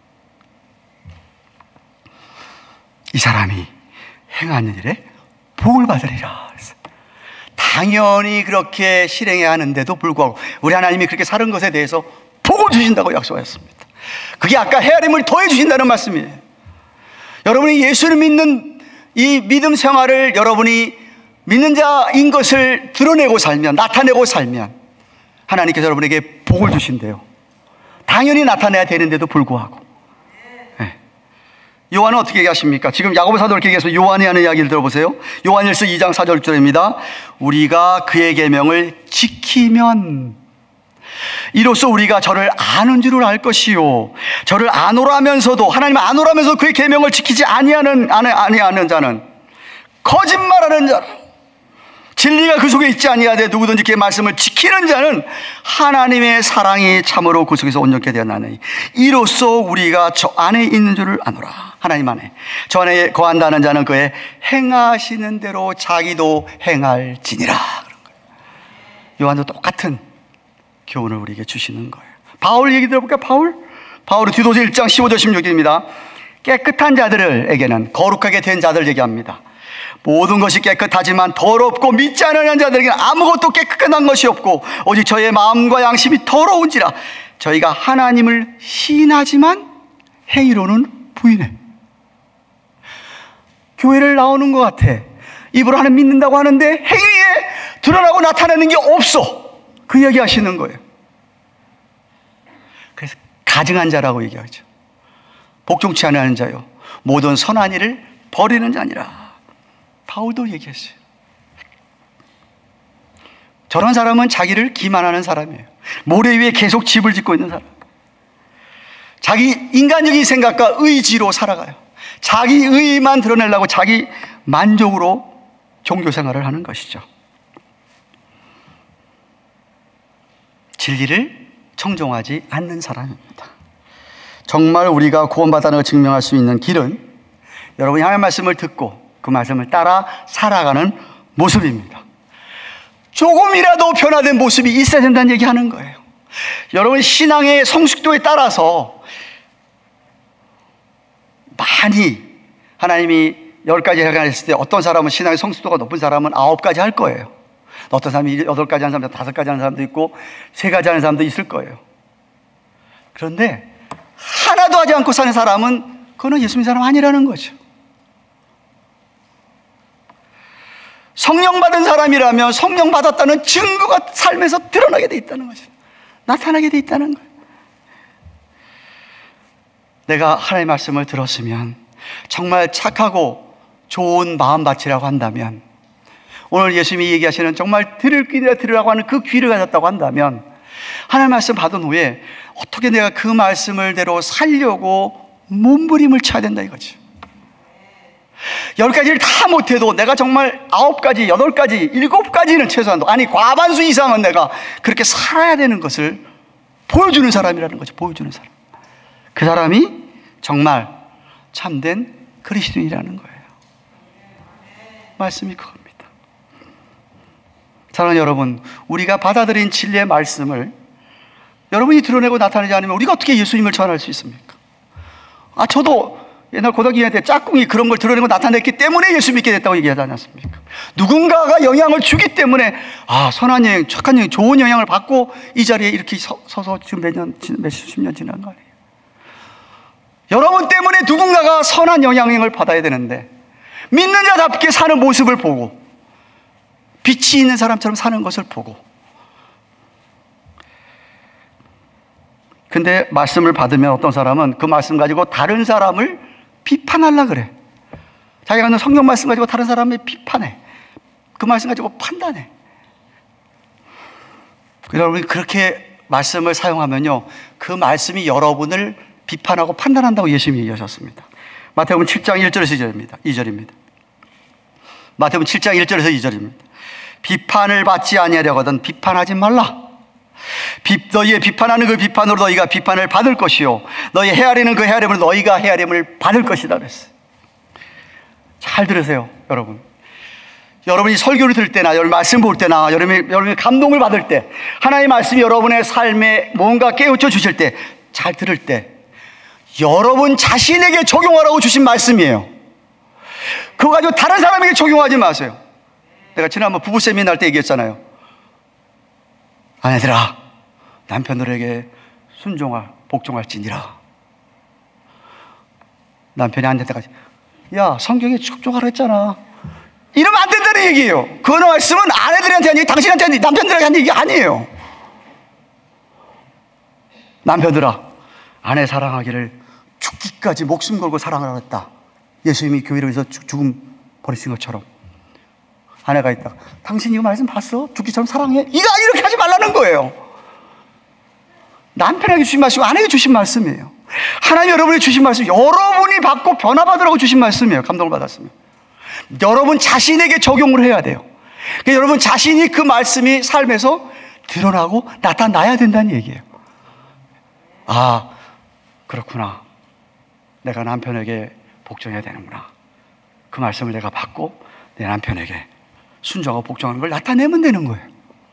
이 사람이 행하는 일에 복을 받으리라. 당연히 그렇게 실행해야 하는데도 불구하고 우리 하나님이 그렇게 사는 것에 대해서 복을 주신다고 약속하셨습니다. 그게 아까 헤아림을 더해 주신다는 말씀이에요. 여러분이 예수를 믿는 이 믿음 생활을 여러분이 믿는 자인 것을 드러내고 살면, 나타내고 살면 하나님께서 여러분에게 복을 주신대요. 당연히 나타내야 되는데도 불구하고. 네. 요한은 어떻게 얘기하십니까? 지금 야고보 사도를 이렇게 얘기해서 요한이 하는 이야기를 들어보세요. 요한일서 이 장 사 절입니다. 우리가 그의 계명을 지키면 이로써 우리가 저를 아는 줄을 알 것이요, 저를 아노라면서도, 하나님 아노라면서 그의 계명을 지키지 아니하는 아니하는 자는 거짓말하는 자라. 진리가 그 속에 있지 아니하되 누구든지 그의 말씀을 지키는 자는 하나님의 사랑이 참으로 그 속에서 온전케 되었나니 이로써 우리가 저 안에 있는 줄을 아노라. 하나님 안에, 저 안에 거한다는 자는 그의 행하시는 대로 자기도 행할지니라. 그런 거예요. 요한도 똑같은 교훈을 우리에게 주시는 거예요. 바울 얘기 들어볼까요? 바울? 바울은 디도서 일 장 십오 절 십육 절입니다. 깨끗한 자들에게는 거룩하게 된 자들 얘기합니다. 모든 것이 깨끗하지만 더럽고 믿지 않는 자들에게는 아무것도 깨끗한 것이 없고 오직 저의 마음과 양심이 더러운지라. 저희가 하나님을 시인하지만 행위로는 부인해. 교회를 나오는 것 같아. 입으로 하나님 믿는다고 하는데 행위에 드러나고 나타내는 게 없어. 그 얘기 하시는 거예요. 그래서 가증한 자라고 얘기하죠. 복종치 않는 자요, 모든 선한 일을 버리는 자니라. 바울도 얘기했어요. 저런 사람은 자기를 기만하는 사람이에요. 모래 위에 계속 집을 짓고 있는 사람. 자기 인간적인 생각과 의지로 살아가요. 자기 의만 드러내려고 자기 만족으로 종교 생활을 하는 것이죠. 진리를 청종하지 않는 사람입니다. 정말 우리가 구원받았다는 걸 증명할 수 있는 길은 여러분이 하나님의 말씀을 듣고 그 말씀을 따라 살아가는 모습입니다. 조금이라도 변화된 모습이 있어야 된다는 얘기하는 거예요. 여러분 신앙의 성숙도에 따라서 많이 하나님이 열 가지 해가했을 때 어떤 사람은 신앙의 성숙도가 높은 사람은 아홉 가지 할 거예요. 어떤 사람이 여덟 가지 하는 사람도 다섯 가지 하는 사람도 있고 세 가지 하는 사람도 있을 거예요. 그런데 하나도 하지 않고 사는 사람은 그거는 예수 믿는 사람 아니라는 거죠. 성령 받은 사람이라면 성령 받았다는 증거가 삶에서 드러나게 돼 있다는 거죠. 나타나게 돼 있다는 거예요. 내가 하나님의 말씀을 들었으면 정말 착하고 좋은 마음밭이라고 한다면, 오늘 예수님이 얘기하시는 정말 들을 귀를 들으라고 하는 그 귀를 가졌다고 한다면 하나님의 말씀 받은 후에 어떻게 내가 그 말씀을대로 살려고 몸부림을 쳐야 된다 이거죠. 열 가지를 다 못해도 내가 정말 아홉 가지, 여덟 가지, 일곱 가지는 최소한도, 아니 과반수 이상은 내가 그렇게 살아야 되는 것을 보여주는 사람이라는 거죠. 보여주는 사람. 그 사람이 정말 참된 그리스도인이라는 거예요. 말씀이 그겁니다. 사랑하는 여러분, 우리가 받아들인 진리의 말씀을 여러분이 드러내고 나타내지 않으면 우리가 어떻게 예수님을 전할 수 있습니까? 아, 저도 옛날 고등학교 때 짝꿍이 그런 걸 드러내고 나타냈기 때문에 예수 믿게 됐다고 얘기하지 않았습니까? 누군가가 영향을 주기 때문에, 아, 선한 영향, 착한 영향, 좋은 영향을 받고 이 자리에 이렇게 서, 서서 지금 몇 년, 몇십 년 지난 거 아니에요? 여러분 때문에 누군가가 선한 영향을 받아야 되는데, 믿는 자답게 사는 모습을 보고, 빛이 있는 사람처럼 사는 것을 보고, 근데 말씀을 받으면 어떤 사람은 그 말씀 가지고 다른 사람을 비판하려고 그래. 자기가 하는 성경 말씀 가지고 다른 사람을 비판해. 그 말씀 가지고 판단해. 여러분이 그렇게 말씀을 사용하면요, 그 말씀이 여러분을 비판하고 판단한다고 예수님이 얘기하셨습니다. 마태복음 칠 장 일 절에서 이 절입니다. 이 절입니다. 마태복음 칠 장 일 절에서 이 절입니다. 비판을 받지 아니하려거든 비판하지 말라. 비, 너희의 비판하는 그 비판으로 너희가 비판을 받을 것이요 너희 헤아리는 그 헤아림으로 너희가 헤아림을 받을 것이다 그랬어요. 잘 들으세요 여러분. 여러분이 설교를 들을 때나 여러분 말씀 볼 때나 여러분이, 여러분이 감동을 받을 때 하나님의 말씀이 여러분의 삶에 뭔가 깨우쳐 주실 때 잘 들을 때 여러분 자신에게 적용하라고 주신 말씀이에요. 그거 가지고 다른 사람에게 적용하지 마세요. 내가 지난번 부부 세미나 할 때 얘기했잖아요. 아내들아 남편들에게 순종할 복종할지니라. 남편이 안 될 때까지 야 성경에 축종하라 했잖아. 이러면 안 된다는 얘기예요. 그 말씀은 아내들한테 한 얘기, 당신한테 한 얘기, 남편들에게 한 얘기 아니에요. 남편들아 아내 사랑하기를 죽기까지 목숨 걸고 사랑하라고 했다. 예수님이 교회를 위해서 죽음 버리신 것처럼. 아내가 있다. 당신 이거 말씀 봤어? 죽기처럼 사랑해? 이거 이렇게 하지 말라는 거예요. 남편에게 주신 말씀이 아내에게 주신 말씀이에요. 하나님 여러분이 주신 말씀, 여러분이 받고 변화받으라고 주신 말씀이에요. 감동을 받았으면 여러분 자신에게 적용을 해야 돼요. 그러니까 여러분 자신이 그 말씀이 삶에서 드러나고 나타나야 된다는 얘기예요. 아 그렇구나. 내가 남편에게 복종해야 되는구나. 그 말씀을 내가 받고 내 남편에게 순종하고 복종하는 걸 나타내면 되는 거예요.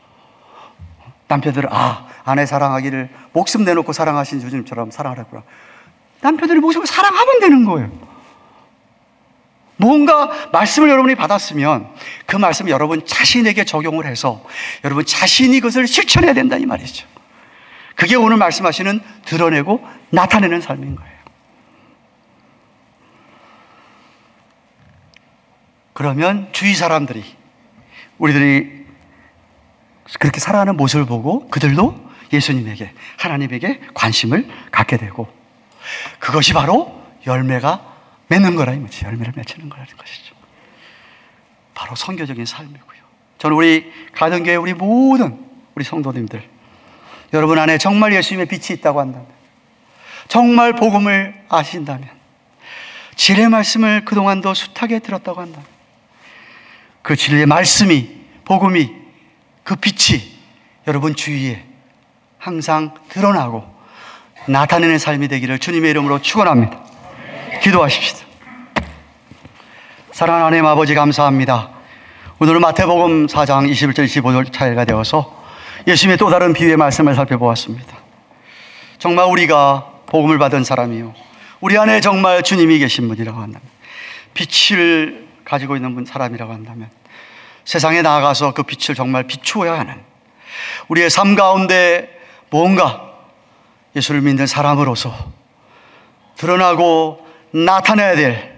남편들은 아 아내 사랑하기를 목숨 내놓고 사랑하신 주님처럼 사랑하라구나. 남편들이 목숨을 사랑하면 되는 거예요. 뭔가 말씀을 여러분이 받았으면 그 말씀을 여러분 자신에게 적용을 해서 여러분 자신이 그것을 실천해야 된다 이 말이죠. 그게 오늘 말씀하시는 드러내고 나타내는 삶인 거예요. 그러면 주위 사람들이 우리들이 그렇게 살아가는 모습을 보고 그들도 예수님에게 하나님에게 관심을 갖게 되고 그것이 바로 열매가 맺는 거라 이 말이죠. 열매를 맺히는 거라는 것이죠. 바로 선교적인 삶이고요. 저는 우리 가정교회 우리 모든 우리 성도님들 여러분 안에 정말 예수님의 빛이 있다고 한다면 정말 복음을 아신다면 진리의 말씀을 그동안도 숱하게 들었다고 한다면 그 진리의 말씀이 복음이 그 빛이 여러분 주위에 항상 드러나고 나타내는 삶이 되기를 주님의 이름으로 축원합니다. 기도하십시다. 사랑하는 하나님 아버지 감사합니다. 오늘은 마태복음 사 장 이십일 절 이십오 절 차이가 되어서 예수님의 또 다른 비유의 말씀을 살펴보았습니다. 정말 우리가 복음을 받은 사람이요 우리 안에 정말 주님이 계신 분이라고 한다면 빛을 가지고 있는 분 사람이라고 한다면 세상에 나아가서 그 빛을 정말 비추어야 하는 우리의 삶 가운데 뭔가 예수를 믿는 사람으로서 드러나고 나타내야 될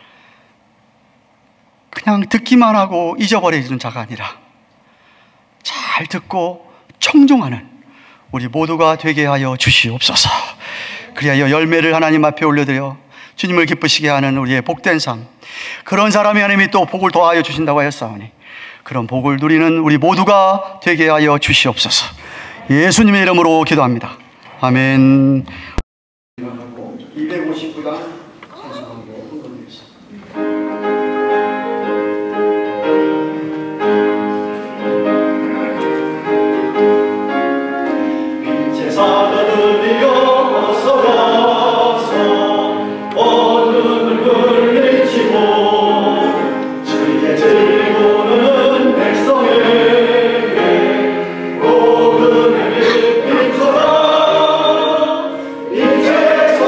그냥 듣기만 하고 잊어버리는 자가 아니라 잘 듣고 청종하는 우리 모두가 되게 하여 주시옵소서. 그리하여 열매를 하나님 앞에 올려드려 주님을 기쁘시게 하는 우리의 복된 삶, 그런 사람이 하나님이 또 복을 더하여 주신다고 하였사오니 그런 복을 누리는 우리 모두가 되게 하여 주시옵소서. 예수님의 이름으로 기도합니다. 아멘. 이백오십구 장 찬송하고 헌금드리겠습니다. 빛의 사자들이여 어서 와서 온 눈을 물리치고 주의 즐거우는 백성에게 복음의 빛 비춰라. 빛의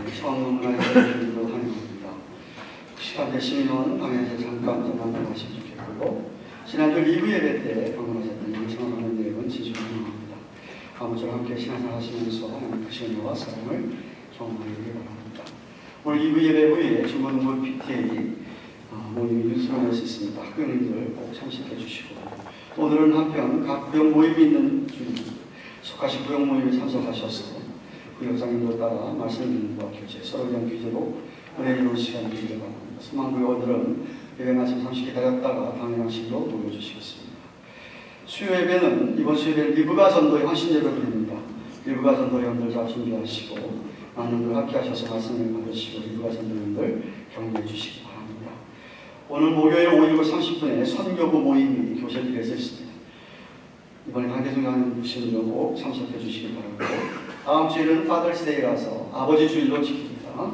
성문화의 주님으로 환영합니다. 시간 되시면 방에서 잠깐 좀 만나보시면 좋겠고, 지난주 리뷰 예배 때 방문하셨던 영상을 하는 내용은 진심으로 환영합니다. 아무쪼록 함께 신앙생활 하시면서 하나님 그 시간과 사랑을 경험하시기 바랍니다. 오늘 리뷰 예배 후에 중고등부 피티에이 모임이 뉴스로 수 있습니다. 학교님들 꼭 참석해 주시고, 오늘은 한편 각 구역 모임이 있는 주님, 속하신 구역 모임에 참석하셔서 구역장님들 따라 말씀 듣는 것과 교제, 서로 위한 교제로 은혜 이루는 시간을 드리기 바랍니다. 수망구역들은 예배 마침 잠시 기다렸다가 당연하시기로 모여주시겠습니다. 수요 예배는 이번 수요 예배는 리브가 전도의 헌신 예배입니다. 리브가 전도 회원들 잘 준비하시고 많은 분들 함께 하셔서 말씀을 받으시고 리브가 전도 회원들 격려해 주시기 바랍니다. 오늘 목요일 오후 일곱 시 삼십 분에 선교부 모임이 교실실에서 있습니다. 이번에 강대중하는 분들도 꼭 참석해 주시기 바랍니다. 다음 주일은 파더스데이라서 아버지 주일로 지킵니다.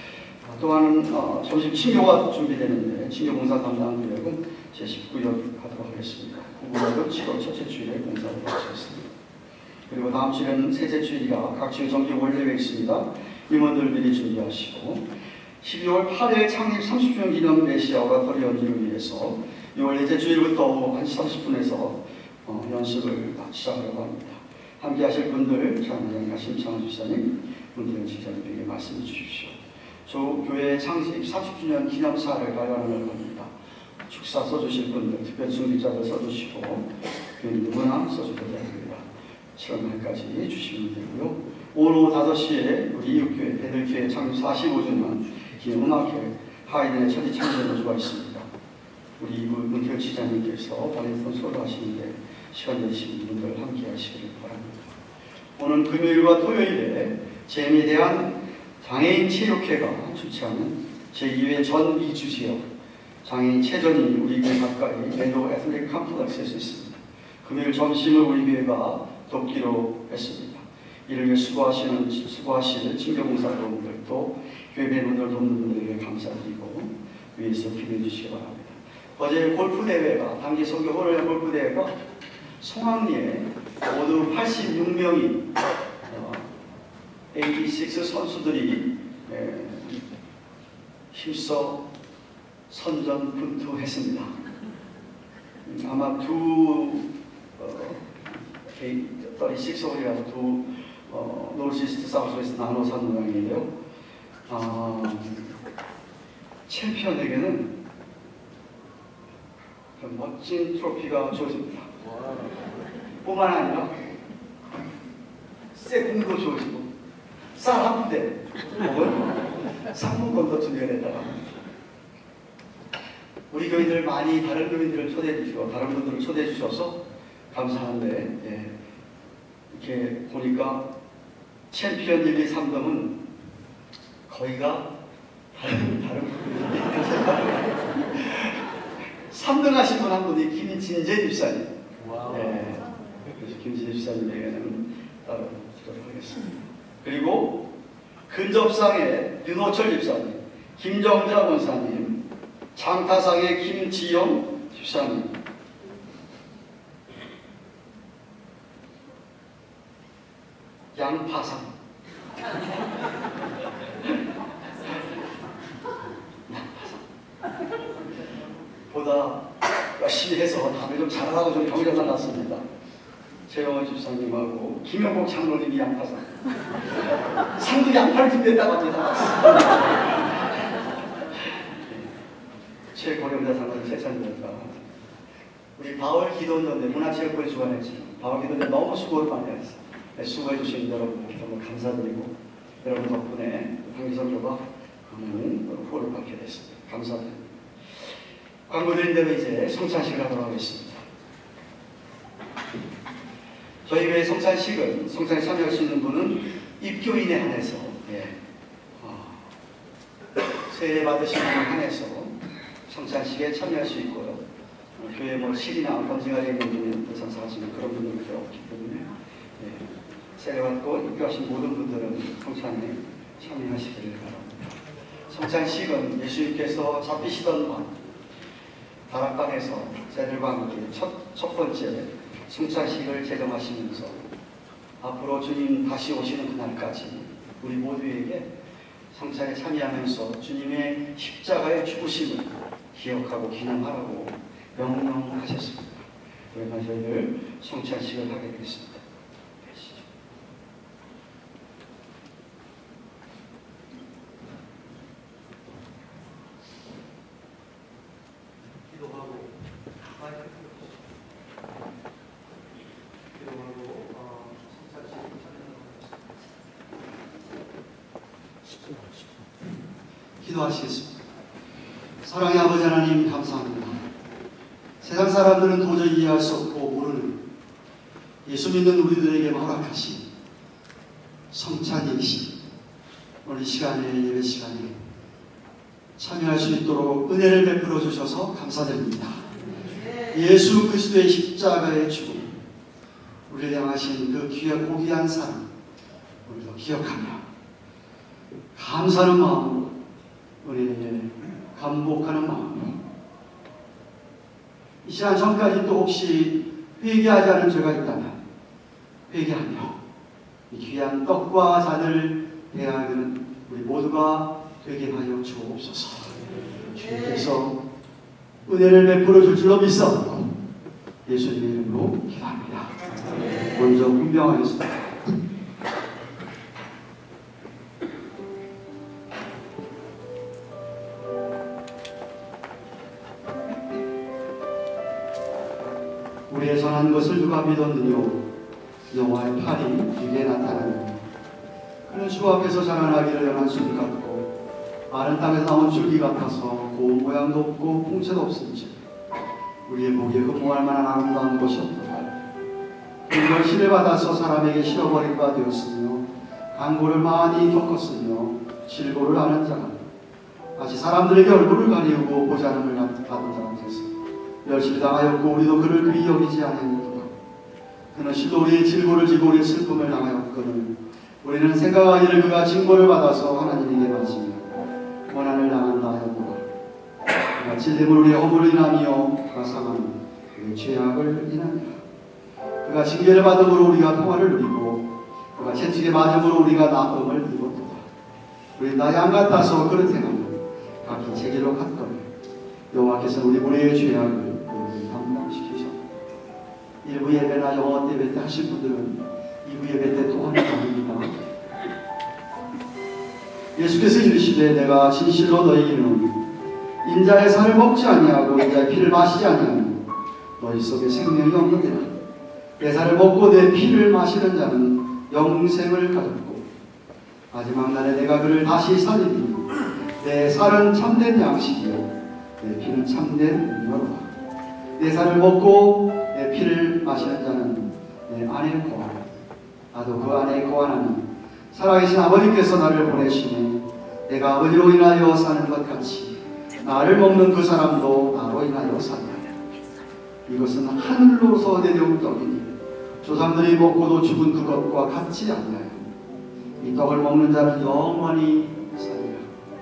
또한 어, 점심 친교가 준비되는데 친교 봉사 담당 구역은 제십구 역 하도록 하겠습니다. 구구역은 칠월 첫째 주일에 봉사를 하시겠습니다. 그리고 다음 주에는 셋째 주일이라 각 지역 정기 원례가 있습니다. 임원들 미리 준비하시고, 십이월 팔일 창립 삼십 주년 기념 메시아와 거리 연주를 위해서 이월 넷째 주일부터 한 시 삼십 분에서 어, 연습을 시작하려고 합니다. 함께 하실 분들, 장로장과 심창원 집사님, 문대현 집사님에게 말씀해 주십시오. 저 교회 창립 삼십 주년 기념사를 발간하려고 합니다. 축사 써주실 분들, 특별 준비자들 써주시고, 교인 누구나 써주셔도 됩니다. 칠월 말까지 주시면 되고요. 오늘 오후 다섯 시에 우리 이웃교회, 베들교회 창립 사십오 주년 기념음악회 하이든의 천지 창조 연주가 있습니다. 우리 이부 문태현 지자님께서 보내주신 소를 하시는데 시간 되시는 분들 함께 하시기를 바랍니다. 오늘 금요일과 토요일에 재미에 대한 장애인 체육회가 주최하는 제이 회 전 이주 지역 장애인 체전이 우리 교회 가까이 멜로 애틀릭 컴플렉스에서 있습니다. 금요일 점심을 우리 교회가 돕기로 했습니다. 이를 위해 수고하시는, 수고하실 친교봉사분들도 교회 배우들 돕는 분들에게 감사드리고 위에서 기도해 주시기 바랍니다. 어제 골프대회가, 단기 선교 호를 골프대회가 송악리에 모두 팔십육 명이 어, 팔십육 선수들이 에, 힘써 선전분투했습니다. 아마 두 어, 삼십육 홀이라서 두 어, 노스이스트 사우스웨스트 나눠서 한 모양이에요. 아, 챔피언에게는 멋진 트로피가 주어집니다. 뿐만 아니라 새 공도 주어지고 쌀 한 부대 혹은 상품권도 준비해냈다가 우리 교인들 많이 다른 교인들을 초대해 주시고 다른 분들을 초대해 주셔서 감사한데, 예, 이렇게 보니까 챔피언 일, 이, 삼 등은 거의가 다른 다른 분들이 삼 등 하신 분 한 분이 김진재 집사님. 네. 그래서 김진재 집사님에게는 따로 드리도록 하겠습니다. 그리고 근접상의 윤호철 집사님, 김정자 권사님, 장타상의 김지영 집사님, 양파상, 보다 열심히 해서 다들 좀 잘하라고 좀 경력을 났습니다. 최영원 집사님하고 김영복 장로님이 양파상, 상도 양파를 준비했다고 합니다. 최고령자 상은 세찬입니다. 우리 바울 기도원전대 문화체육부에 주관했지만 바울 기도원대 너무 수고를 많이 했어요. 네, 수고해 주신 여러분께 정말 감사드리고 여러분 덕분에 한기선교가 큰 후원을 받게 됐습니다. 감사드립니다. 광고 드린 대로 이제 성찬식을 하도록 하겠습니다. 저희 교회 성찬식은 성찬에 참여할 수 있는 분은 입교인에 한해서, 예, 어, 세례 받으신 분에 한해서 성찬식에 참여할 수 있고요. 어, 교회 뭐 실이나 번지가리에 있는 분들 참석하시는 그런 분들이 없기 때문에, 예, 세례 받고 입교하신 모든 분들은 성찬에 참여하시기를 바랍니다. 성찬식은 예수님께서 잡히시던 밤 다락방에서 새들과 함께 첫, 첫 번째 성찬식을 제정하시면서 앞으로 주님 다시 오시는 그날까지 우리 모두에게 성찬에 참여하면서 주님의 십자가의 죽으심을 기억하고 기념하라고 명령하셨습니다. 그러면 저희들 성찬식을 하게 되겠습니다. 기도하고 기도하고 어, 성찬식을 기도하시겠습니다. 사랑의 아버지 하나님 감사합니다. 세상 사람들은 도저히 이해할 수 없고 모르는 예수 믿는 우리들에게 허락하신 성찬이신 오늘 이 시간에 예배 시간에 참여할 수 있도록 은혜를 베풀어 주셔서 감사드립니다. 예수 그리스도의 십자가의 죽음, 우리를 향하신 그 귀한 고귀한 사랑 우리도 기억하며 감사하는 마음으로 은혜에 감복하는 마음으로 이 시간 전까지 또 혹시 회개하지 않은 죄가 있다면 회개하며 이 귀한 떡과 잔을 대하는 우리 모두가 되게 하여 주옵소서. 주님께서 은혜를 베풀어 줄 줄로 믿사옵고 예수님의 이름으로 기도합니다. 먼저 분명하겠습니다. 우리의 선한 것을 누가 믿었느뇨? 여호와의 팔이 네게 나타나느뇨. 그는 주 앞에서 자라나기를 연한 술 같고 마른 땅에서 나온 줄기 같아서 고운 모양도 없고 풍채도 없은지 우리의 목에 흠모할 만한 아름다운 것이 없도다. 그걸 시를 받아서 사람에게 실어버린 바 되었으며 강고를 많이 겪었으며 질고를 아는 자가 마치 사람들에게 얼굴을 가리우고 보자름을 받은 자 같았으며 멸시를 당하였고 우리도 그를 귀히 여기지 아니하였도다. 그는 실로 우리의 질고를 지고 우리의 슬픔을 당하였거늘 우리는 생각하기를 그가 징벌을 받아서 하나님에게 맞으며 원한을 당한다 하였도다. 그가 찔림을 우리의 허물을 인하며 그가 상한 우리의 죄악을 인하며 그가 징계를 받음으로 우리가 평화를 누리고 그가 채찍에 맞음으로 우리가 나음을 입었도다. 우리 나 양 같아서 그릇 행하며 각기 제 길로 갔거늘 여호와께서 우리 우리의 죄악을 담당시키셨다. 일부 예배나 영어 예배 때 하실 분들은 이부 예배 때 또 하는 겁니다. 예수께서 이르시되 내가 진실로 너희는 인자의 살을 먹지 아니하고 인자의 피를 마시지 아니하면 너희 속에 생명이 없느니라. 내 살을 먹고 내 피를 마시는 자는 영생을 가졌고 마지막 날에 내가 그를 다시 살리니 내 살은 참된 양식이요 내 피는 참된 음료로다. 내 살을 먹고 내 피를 마시는 자는 내 안에 거하고 나도 그 안에 거하나니 살아계신 아버지께서 나를 보내시니 내가 아버지로 인하여 사는 것 같이 나를 먹는 그 사람도 나로 인하여 산다. 이것은 하늘로서 내려온 떡이니 조상들이 먹고도 죽은 그것과 같지 않나요? 이 떡을 먹는 자는 영원히 살리라.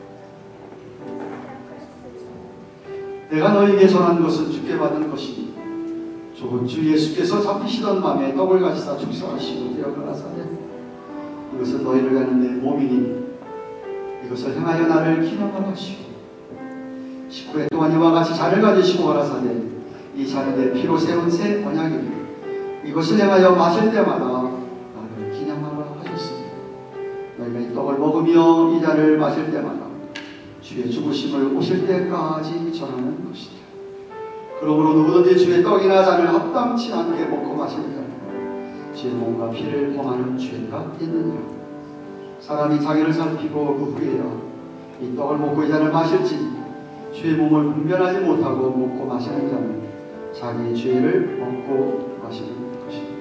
내가 너희에게 전한 것은 주께 받은 것이니 조금 주 예수께서 잡히시던 밤에 떡을 가지사 축사하시고 되어가라사대 이것은 너희를 위한 내 몸이니 이것을 행하여 나를 기념하라 하시고 십구 회 동안 이와 같이 잔을 가지시고 가라사대 이 잔은 내 피로 세운 새 언약이니 이것을 행하여 마실 때마다 나를 기념하라 하셨습니다. 너희가 이 떡을 먹으며 이 잔을 마실 때마다 주의 죽으심을 오실 때까지 전하는 것이다. 그러므로 누구든지 주의 떡이나 잔을 합당치 않게 먹고 마시는 자는 주의 몸과 피를 범하는 죄가 있느니라. 사람이 자기를 살피고 그 후에야 이 떡을 먹고 이 잔을 마실지 주의 몸을 분별하지 못하고 먹고 마시는 자는 자기의 죄를 먹고 마시는 것입니다.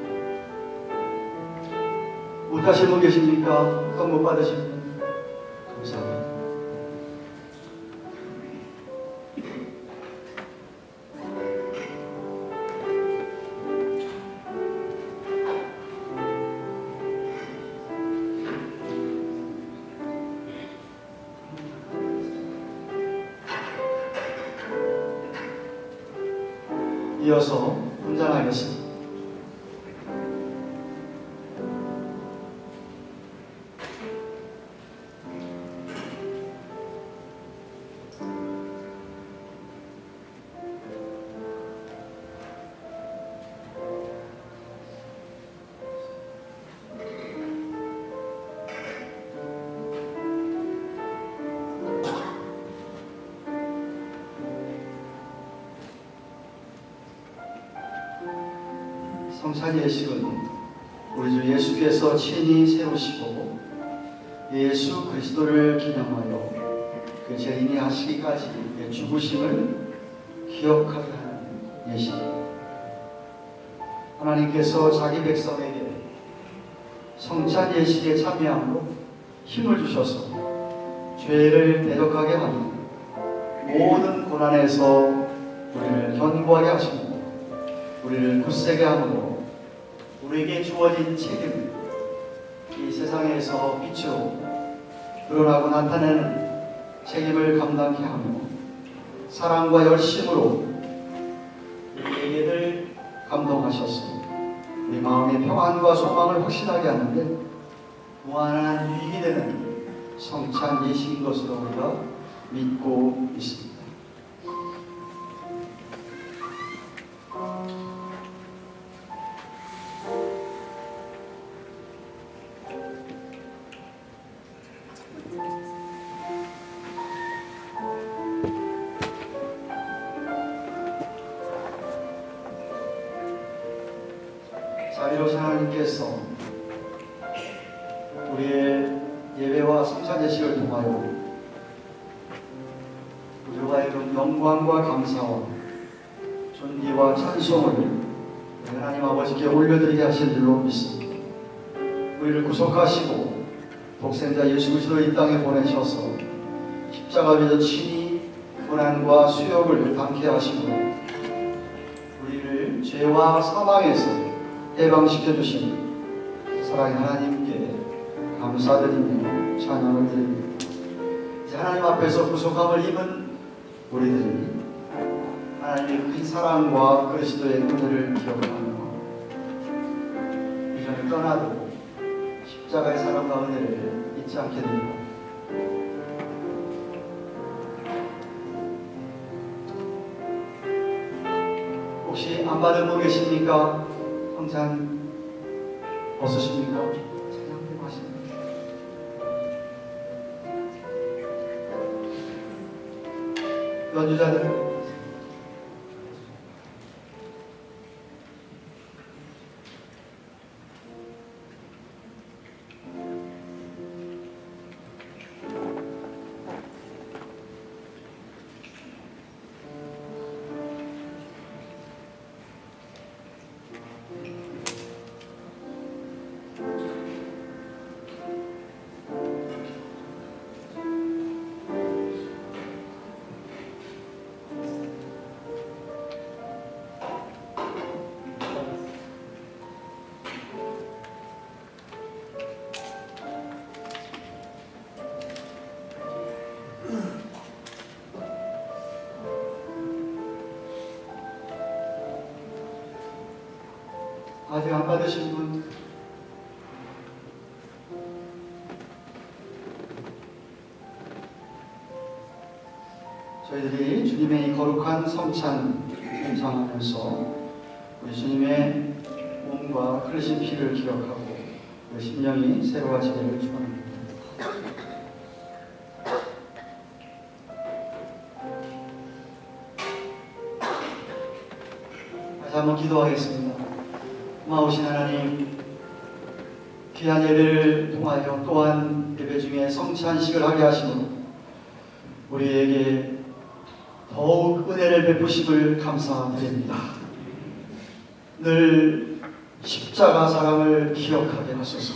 못하신 분 계십니까? 떡 못 받으신 분? 감사합니다. 이어서 분장하겠습니다. 성찬 예식은 우리 주 예수께서 친히 세우시고 예수 그리스도를 기념하여 그 죄인이 하시기까지 죽으심을 기억하게 하는 예식입니다. 하나님께서 자기 백성에게 성찬 예식에 참여함으로 힘을 주셔서 죄를 대적하게 하며 모든 고난에서 우리를 견고하게 하십니다. 우리를 굳세게 함으로 우리에게 주어진 책임을 이 세상에서 빛으로 드러나고 나타내는 책임을 감당케 하며 사랑과 열심으로 우리에게 늘 감동하셔서 우리 마음의 평안과 소망을 확신하게 하는데 무한한 유익이 되는 성찬 예식인 것으로 우리가 믿고 있습니다. 자비로우신 하나님께서 우리의 예배와 성찬 예식을 통하여 우리와 이룬 영광과 감사와 존귀와 찬송을 우리 하나님 아버지께 올려드리게 하신 줄로 믿습니다. 우리를 구속하시고 독생자 예수 그리스도를 이 땅에 보내셔서 십자가 위에서 친히 고난과 수욕을 당케 하심으로 우리를 죄와 사망에서 해방시켜 주신 사랑의 하나님께 감사드리며 찬양을 드립니다. 이제 하나님 앞에서 구속함을 입은 우리들이 하나님의 큰 사랑과 그리스도의 은혜를 기억하며 이전을 떠나도 십자가의 사랑과 은혜를 잊지 않게 됩니다. 혹시 안 받은 분 계십니까? 성찬 벗으십니까? 찬양되고 하십니까? 연주자들 아직 안 받으신 분? 저희들이 주님의 이 거룩한 성찬 감상하면서 우리 주님의 몸과 흘리신 피를 기억하고 우리 심령이 새로워지기를 축원합니다. 다시 한번 기도하겠습니다. 고마우신 하나님, 귀한 예배를 통하여 또한 예배 중에 성찬식을 하게 하시므로 우리에게 더욱 은혜를 베푸심을 감사드립니다. 늘 십자가 사랑을 기억하게 하소서.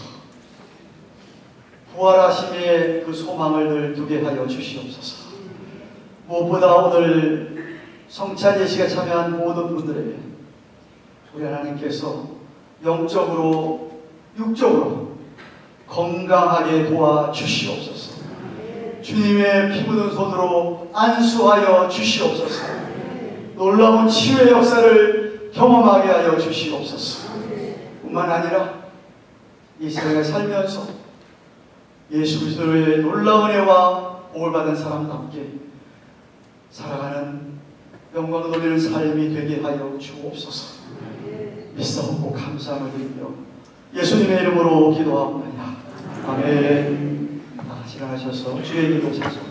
부활하심의 그 소망을 늘 두게 하여 주시옵소서. 무엇보다 오늘 성찬 예식에 참여한 모든 분들에게 우리 하나님께서 영적으로 육적으로 건강하게 도와주시옵소서. 주님의 피 묻은 손으로 안수하여 주시옵소서. 놀라운 치유의 역사를 경험하게 하여 주시옵소서. 뿐만 아니라 이 세상에 살면서 예수 그리스도의 놀라운 은혜와 복을 받은 사람답게 살아가는 영광 돌리는 삶이 되게 하여 주옵소서. 믿사옵고 감사함을 드리며 예수님의 이름으로 기도하옵나이다. 아멘. 다 같이 일어나셔서 주의 기도 찾아오세요.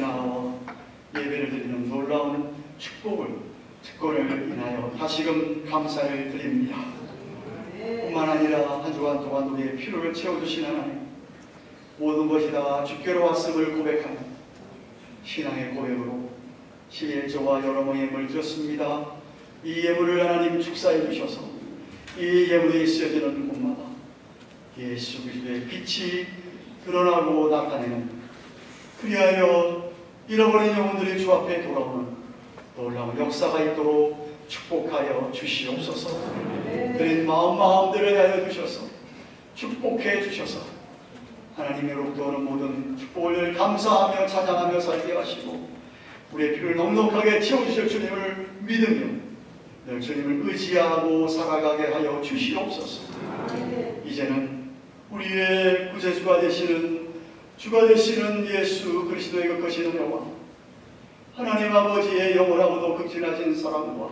나와 예배를 드리는 놀라운 축복을 특권을 인하여 다시금 감사를 드립니다. 뿐만 아니라 한 주간 동안 우리의 필요를 채워주신 하나님, 모든 것이 다 주께로 왔음을 고백하는 신앙의 고백으로 십일조와 여러 번의 예물을 드렸습니다. 이 예물을 하나님 축사해 주셔서 이 예물이 쓰여지는 곳마다 예수 그리스도의 빛이 드러나고 나타내는, 그리하여 잃어버린 영혼들이 주 앞에 돌아오는 놀라운 역사가 있도록 축복하여 주시옵소서. 그린 마음 마음대로 하여 주셔서 축복해 주셔서 하나님으로부터 오는 모든 축복을 감사하며 찬양하며 살게 하시고 우리의 필요를 넉넉하게 채워주실 주님을 믿으며 늘 주님을 의지하고 살아가게 하여 주시옵소서. 이제는 우리의 구세주가 되시는 주가 되시는 예수 그리스도의 그 거신 은혜와 하나님 아버지의 영원하고도 극진하신 사랑과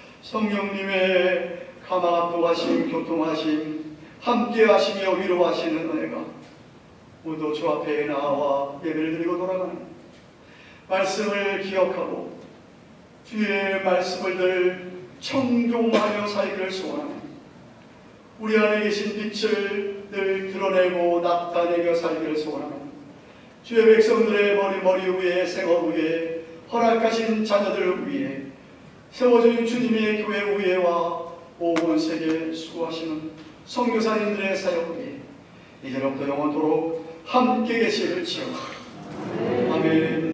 성령님의 감화압도하심 교통하심 함께하시며 위로하시는 은혜가 모두 주 앞에 나와 예배를 드리고 돌아가는 말씀을 기억하고 주의 말씀을 늘 청종하며 살기를 소원하는 우리 안에 계신 빛을 늘 드러내고 나타내며 살기를 소원하는 주의 백성들의 머리 머리 위에 생업 위에 허락하신 자녀들 위에 세워진 주님의 교회 위에와 온 세계 수고하시는 선교사님들의 사역 위에 이제로부터 영원토록 함께 계실지어다. 아멘.